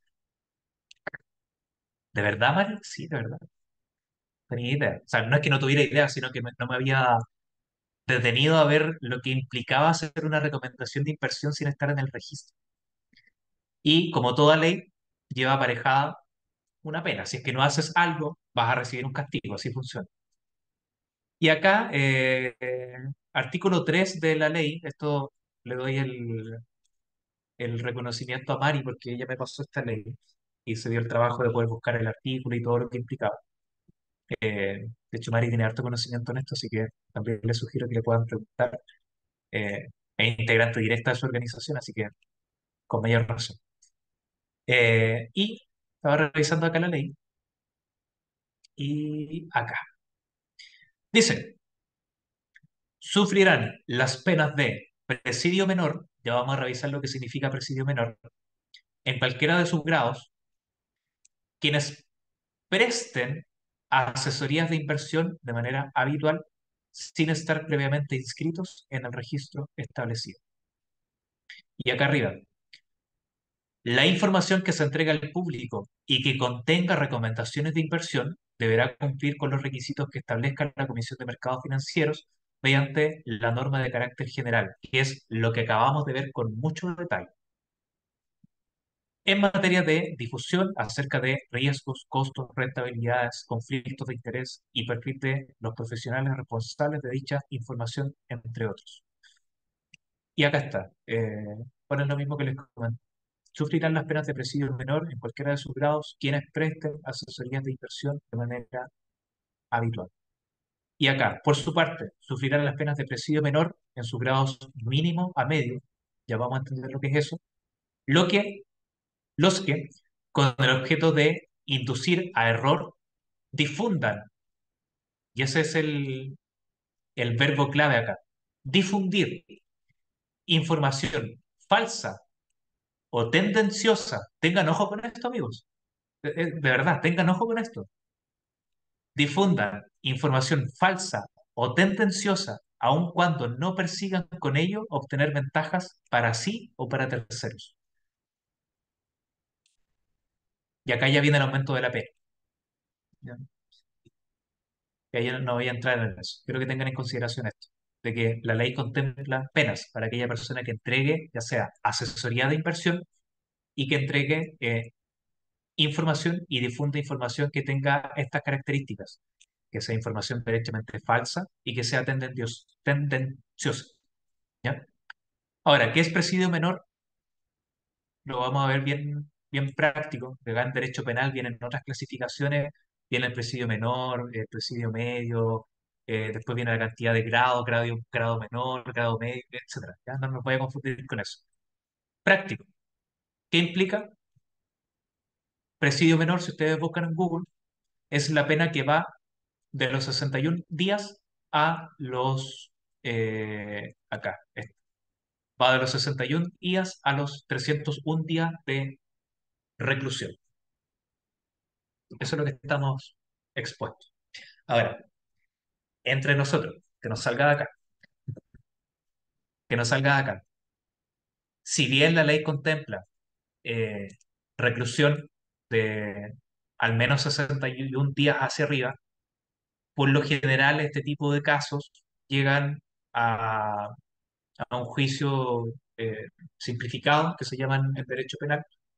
¿De verdad, Mari? Sí, de verdad. No tenía idea. O sea, no es que no tuviera idea, sino que me- no me había detenido a ver lo que implicaba hacer una recomendación de inversión sin estar en el registro. Y como toda ley, lleva aparejada una pena. Si es que no haces algo, vas a recibir un castigo, así funciona. Y acá, eh, eh, artículo tres de la ley, esto le doy el, el reconocimiento a Mari porque ella me pasó esta ley y se dio el trabajo de poder buscar el artículo y todo lo que implicaba. Eh, de hecho, Mari tiene harto conocimiento en esto, así que también le sugiero que le puedan preguntar. Eh, es integrante directa de su organización, así que con mayor razón. Eh, y estaba revisando acá la ley y acá. Dice, sufrirán las penas de presidio menor, ya vamos a revisar lo que significa presidio menor, en cualquiera de sus grados, quienes presten asesorías de inversión de manera habitual sin estar previamente inscritos en el registro establecido. Y acá arriba, la información que se entrega al público y que contenga recomendaciones de inversión deberá cumplir con los requisitos que establezca la Comisión de Mercados Financieros mediante la norma de carácter general, que es lo que acabamos de ver con mucho detalle. En materia de difusión acerca de riesgos, costos, rentabilidades, conflictos de interés y perfil de los profesionales responsables de dicha información, entre otros. Y acá está. Eh, ponen lo mismo que les comenté. Sufrirán las penas de presidio menor en cualquiera de sus grados quienes presten asesorías de inversión de manera habitual. Y acá, por su parte, sufrirán las penas de presidio menor en sus grados mínimo a medio, ya vamos a entender lo que es eso, lo que, los que, con el objeto de inducir a error, difundan, y ese es el, el verbo clave acá, difundir información falsa o tendenciosa. Tengan ojo con esto, amigos. De, de de verdad, tengan ojo con esto. Difundan información falsa o tendenciosa, aun cuando no persigan con ello obtener ventajas para sí o para terceros. Y acá ya viene el aumento de la pena. ¿Ya? Y ahí no voy a entrar en eso. Quiero que tengan en consideración esto, de que la ley contempla penas para aquella persona que entregue, ya sea asesoría de inversión y que entregue eh, información y difunda información que tenga estas características, que sea información derechamente falsa y que sea tendencios- tendenciosa. ¿Ya? Ahora, ¿qué es presidio menor? Lo vamos a ver bien, bien práctico. De acá en derecho penal vienen otras clasificaciones, viene el presidio menor, el presidio medio, eh, después viene la cantidad de grados, grado, grado menor, grado medio, etcétera. ¿Ya? No nos voy a confundir con eso. Práctico. ¿Qué implica? Presidio menor, si ustedes buscan en Google, es la pena que va de los sesenta y un días a los, eh, acá, eh, va de los sesenta y un días a los trescientos un días de reclusión. Eso es lo que estamos expuestos. Ahora, entre nosotros, que nos salga de acá, que nos salga de acá. Si bien la ley contempla eh, reclusión de al menos sesenta y un días hacia arriba, por lo general este tipo de casos llegan a, a un juicio eh, simplificado, que se llaman en derecho penal,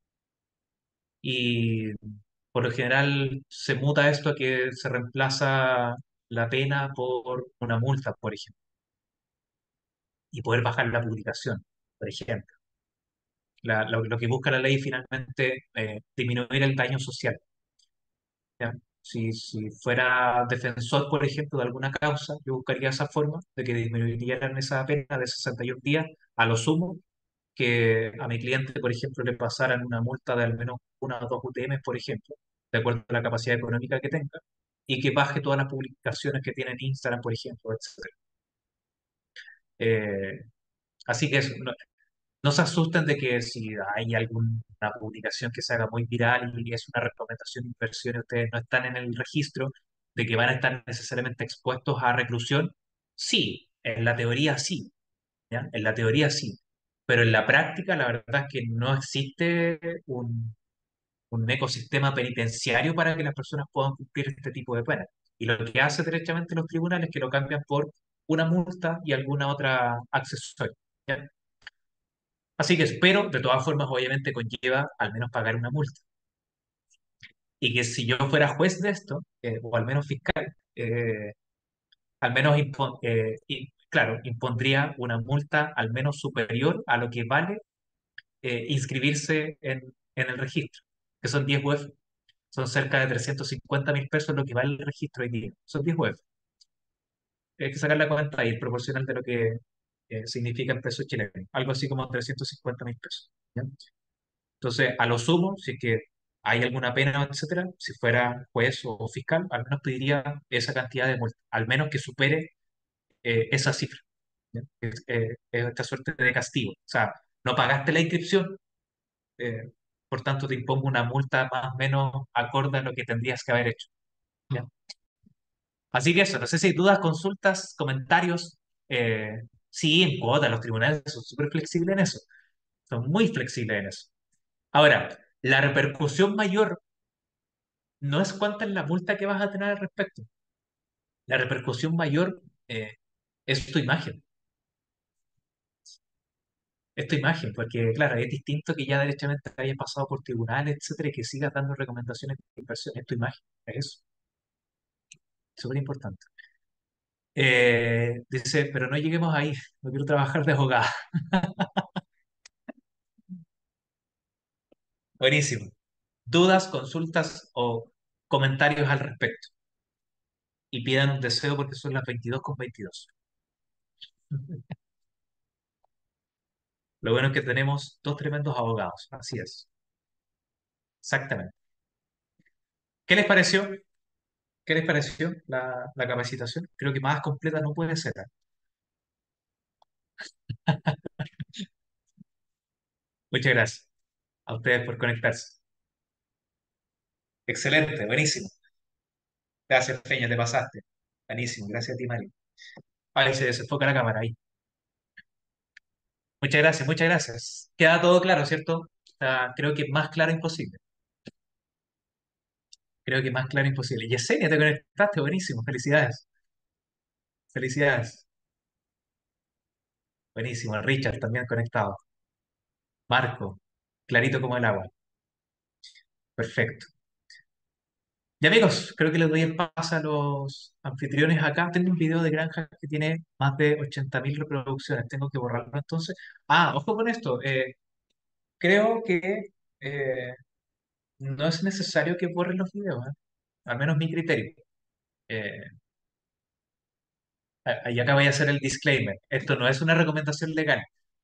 y por lo general se muta esto a que se reemplaza la pena por una multa, por ejemplo, y poder bajar la publicación, por ejemplo. La- lo, lo que busca la ley finalmente eh, disminuir el daño social. ¿Ya? Si, si fuera defensor, por ejemplo, de alguna causa, yo buscaría esa forma de que disminuyeran esa pena de sesenta y un días a lo sumo, que a mi cliente, por ejemplo, le pasaran una multa de al menos una o dos U T M, por ejemplo, de acuerdo a la capacidad económica que tenga, y que baje todas las publicaciones que tiene en Instagram, por ejemplo, etcétera. Eh, así que eso, no, no se asusten de que si hay alguna publicación que se haga muy viral y es una recomendación de inversión y ustedes no están en el registro, de que van a estar necesariamente expuestos a reclusión. Sí, en la teoría sí, ¿ya? En la teoría sí, pero en la práctica la verdad es que no existe un, un ecosistema penitenciario para que las personas puedan cumplir este tipo de penas. Y lo que hace derechamente los tribunales es que lo cambian por una multa y alguna otra accesoria. ¿Ya? Así que espero, de todas formas, obviamente conlleva al menos pagar una multa. y que si yo fuera juez de esto, eh, o al menos fiscal, eh, al menos, impo- eh, y, claro, impondría una multa al menos superior a lo que vale eh, inscribirse en, en el registro, que son diez U F. Son cerca de trescientos cincuenta mil pesos lo que vale el registro hoy día. Son diez U F. Hay que sacar la cuenta ahí, proporcional de lo que eh, significa en pesos chilenos. Algo así como trescientos cincuenta mil pesos. ¿Ya? Entonces, a lo sumo, si es que hay alguna pena, etcétera, si fuera juez o fiscal, al menos pediría esa cantidad de multa, al menos que supere eh, esa cifra. ¿Ya? Es, eh, es esta suerte de castigo. O sea, no pagaste la inscripción, eh, por tanto te impongo una multa más o menos acorde a lo que tendrías que haber hecho. ¿Ya? Así que eso, no sé si hay dudas, consultas, comentarios. Eh, sí, en cuota, los tribunales son súper flexibles en eso, son muy flexibles en eso. Ahora, la repercusión mayor no es cuánta es la multa que vas a tener al respecto. La repercusión mayor eh, es tu imagen. Es tu imagen, porque claro, es distinto que ya derechamente hayas pasado por tribunales, etcétera, y que sigas dando recomendaciones de inversión. Es tu imagen, es eso, súper importante. Eh, dice, pero no lleguemos ahí, no quiero trabajar de abogada. Buenísimo. Dudas, consultas o comentarios al respecto. Y pidan un deseo porque son las veintidós con veintidós. Lo bueno es que tenemos dos tremendos abogados. Así es. Exactamente. ¿Qué les pareció? ¿Qué les pareció la, la capacitación? Creo que más completa no puede ser. ¿Eh? Muchas gracias a ustedes por conectarse. Excelente, buenísimo. Gracias, Peña, te pasaste. Buenísimo, gracias a ti, Mario. Ahí se desenfoca la cámara, ahí. Muchas gracias, muchas gracias. Queda todo claro, ¿cierto? O sea, creo que más claro imposible. Creo que más claro imposible. Yesenia, te conectaste, buenísimo. Felicidades. Felicidades. Buenísimo. Richard también conectado. Marco, clarito como el agua. Perfecto. Y amigos, creo que les doy el paso a los anfitriones acá. Tengo un video de granja que tiene más de ochenta mil reproducciones. Tengo que borrarlo entonces. Ah, ojo con esto. Eh, creo que eh, no es necesario que borren los videos, ¿eh? Al menos mi criterio. Eh, ahí acá voy a hacer el disclaimer. Esto no es una recomendación legal.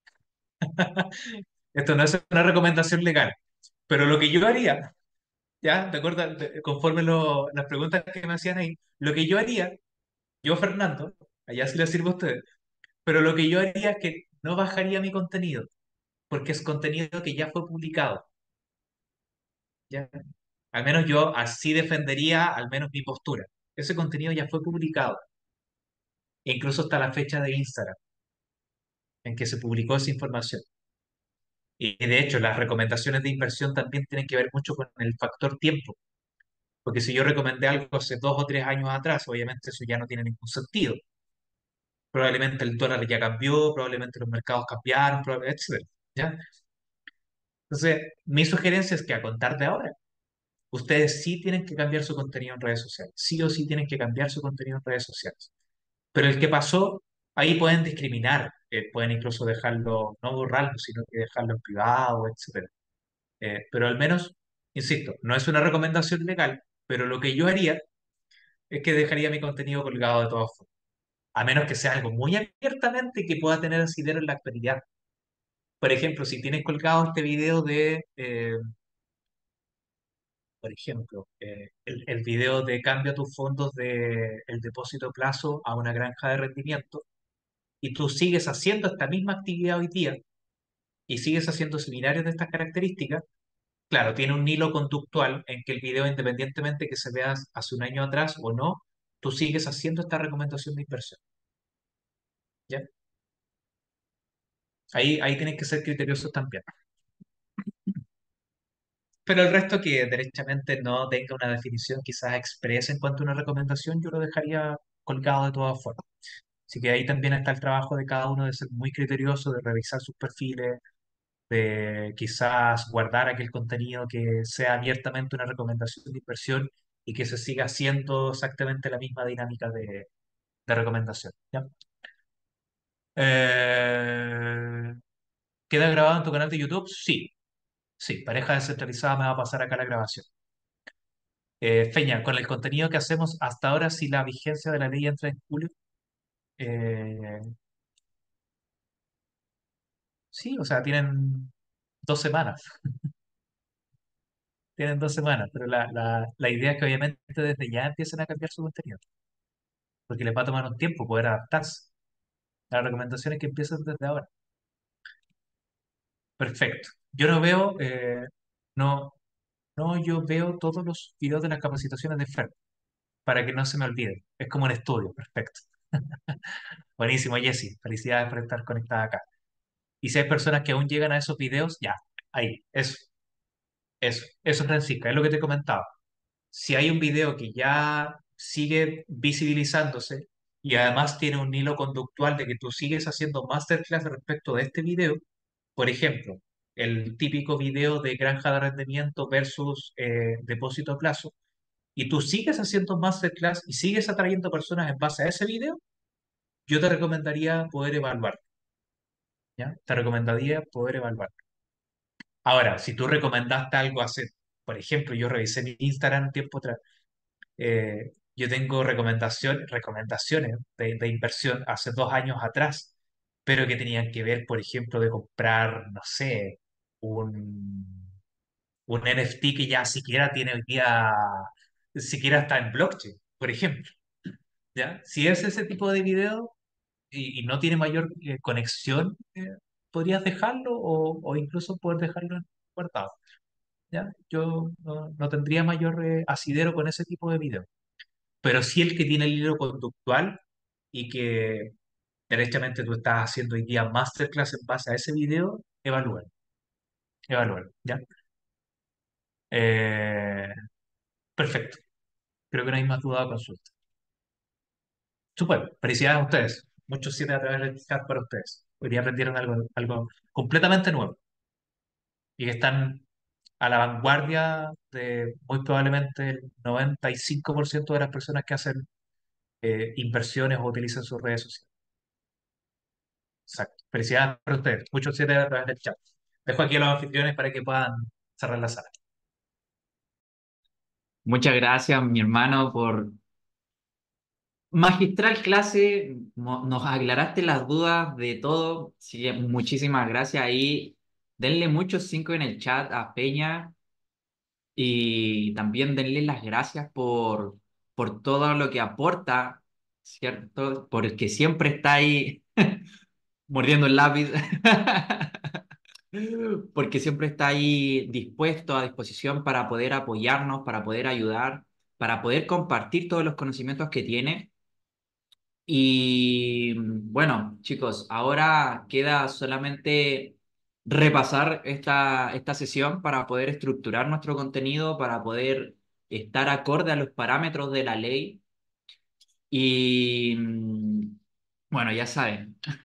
Esto no es una recomendación legal. Pero lo que yo haría, ya, de acuerdo, de- conforme lo- las preguntas que me hacían ahí, lo que yo haría, yo, Fernando, allá sí le sirve a ustedes, pero lo que yo haría es que no bajaría mi contenido, porque es contenido que ya fue publicado, ¿ya? Al menos yo así defendería al menos mi postura. Ese contenido ya fue publicado, e incluso está la fecha de Instagram en que se publicó esa información. Y de hecho, las recomendaciones de inversión también tienen que ver mucho con el factor tiempo. Porque si yo recomendé algo hace dos o tres años atrás, obviamente eso ya no tiene ningún sentido. Probablemente el dólar ya cambió, probablemente los mercados cambiaron, proba- etcétera. ¿Ya? Entonces, mi sugerencia es que a contar de ahora, ustedes sí tienen que cambiar su contenido en redes sociales. Sí o sí tienen que cambiar su contenido en redes sociales. Pero el que pasó, ahí pueden discriminar, eh, pueden incluso dejarlo, no borrarlo, sino que dejarlo en privado, etcétera. Eh, pero al menos, insisto, no es una recomendación legal, pero lo que yo haría es que dejaría mi contenido colgado de todas formas. A menos que sea algo muy abiertamente que pueda tener asidero en la actualidad. Por ejemplo, si tienes colgado este video de, eh, por ejemplo, eh, el, el video de cambia tus fondos de el depósito a plazo a una granja de rendimiento, y tú sigues haciendo esta misma actividad hoy día y sigues haciendo seminarios de estas características, claro, tiene un hilo conductual en que el video, independientemente que se vea hace un año atrás o no, tú sigues haciendo esta recomendación de inversión. ¿Ya? Ahí, ahí tienes que ser criteriosos también. Pero el resto que derechamente no tenga una definición quizás expresa en cuanto a una recomendación, yo lo dejaría colgado de todas formas. Así que ahí también está el trabajo de cada uno de ser muy criterioso, de revisar sus perfiles, de quizás guardar aquel contenido que sea abiertamente una recomendación de inversión y que se siga haciendo exactamente la misma dinámica de, de recomendación. ¿Ya? Eh, ¿Queda grabado en tu canal de YouTube? Sí, sí, Pareja Descentralizada me va a pasar acá la grabación. Eh, Feña, con el contenido que hacemos hasta ahora, si la vigencia de la ley entra en julio, eh, sí, o sea, tienen dos semanas, tienen dos semanas, pero la, la, la idea es que obviamente desde ya empiecen a cambiar su contenido, porque les va a tomar un tiempo poder adaptarse. Las recomendaciones que empiezan desde ahora. Perfecto. Yo no veo, eh, no, no, yo veo todos los videos de las capacitaciones de Fer, para que no se me olvide. Es como un estudio, perfecto. Buenísimo, Jessy. Felicidades por estar conectada acá. Y si hay personas que aún llegan a esos videos, ya, ahí, eso, eso, eso, Francisca, es lo que te comentaba. Si hay un video que ya sigue visibilizándose y además tiene un hilo conductual de que tú sigues haciendo masterclass respecto de este video, por ejemplo, el típico video de granja de rendimiento versus eh, depósito a plazo, y tú sigues haciendo masterclass y sigues atrayendo personas en base a ese video, yo te recomendaría poder evaluar, ¿ya? Te recomendaría poder evaluar. Ahora, si tú recomendaste algo hace, por ejemplo, yo revisé mi Instagram tiempo atrás, eh, yo tengo recomendación, recomendaciones de, de inversión hace dos años atrás, pero que tenían que ver, por ejemplo, de comprar, no sé, un, un N F T que ya siquiera tiene hoy día, siquiera está en blockchain, por ejemplo, ¿ya? Si es ese tipo de video y, y no tiene mayor eh, conexión, eh, podrías dejarlo o, o incluso poder dejarlo guardado, ¿ya? Yo no, no tendría mayor eh, asidero con ese tipo de video, pero sí el que tiene el hilo conductual y que derechamente tú estás haciendo hoy día masterclass en base a ese video, evalúen, evalúen, ¿ya? Eh, Perfecto. Creo que no hay más duda o consulta. Súper. Felicidades a ustedes. Muchos siete a través del chat para ustedes. Hoy día aprendieron algo, algo completamente nuevo y que están a la vanguardia de muy probablemente el noventa y cinco por ciento de las personas que hacen eh, inversiones o utilizan sus redes sociales. Exacto. Felicidades para ustedes. Muchos siete a través del chat. Dejo aquí a los anfitriones para que puedan cerrar la sala. Muchas gracias, mi hermano, por magistral clase. Mo- Nos aclaraste las dudas de todo. Sí, muchísimas gracias ahí. Denle muchos cinco en el chat a Peña y también denle las gracias por, por todo lo que aporta, ¿cierto? Porque siempre está ahí mordiendo el lápiz. Porque siempre está ahí dispuesto, a disposición para poder apoyarnos, para poder ayudar, para poder compartir todos los conocimientos que tiene. Y bueno, chicos, ahora queda solamente repasar esta, esta sesión para poder estructurar nuestro contenido, para poder estar acorde a los parámetros de la ley. Y bueno, ya saben.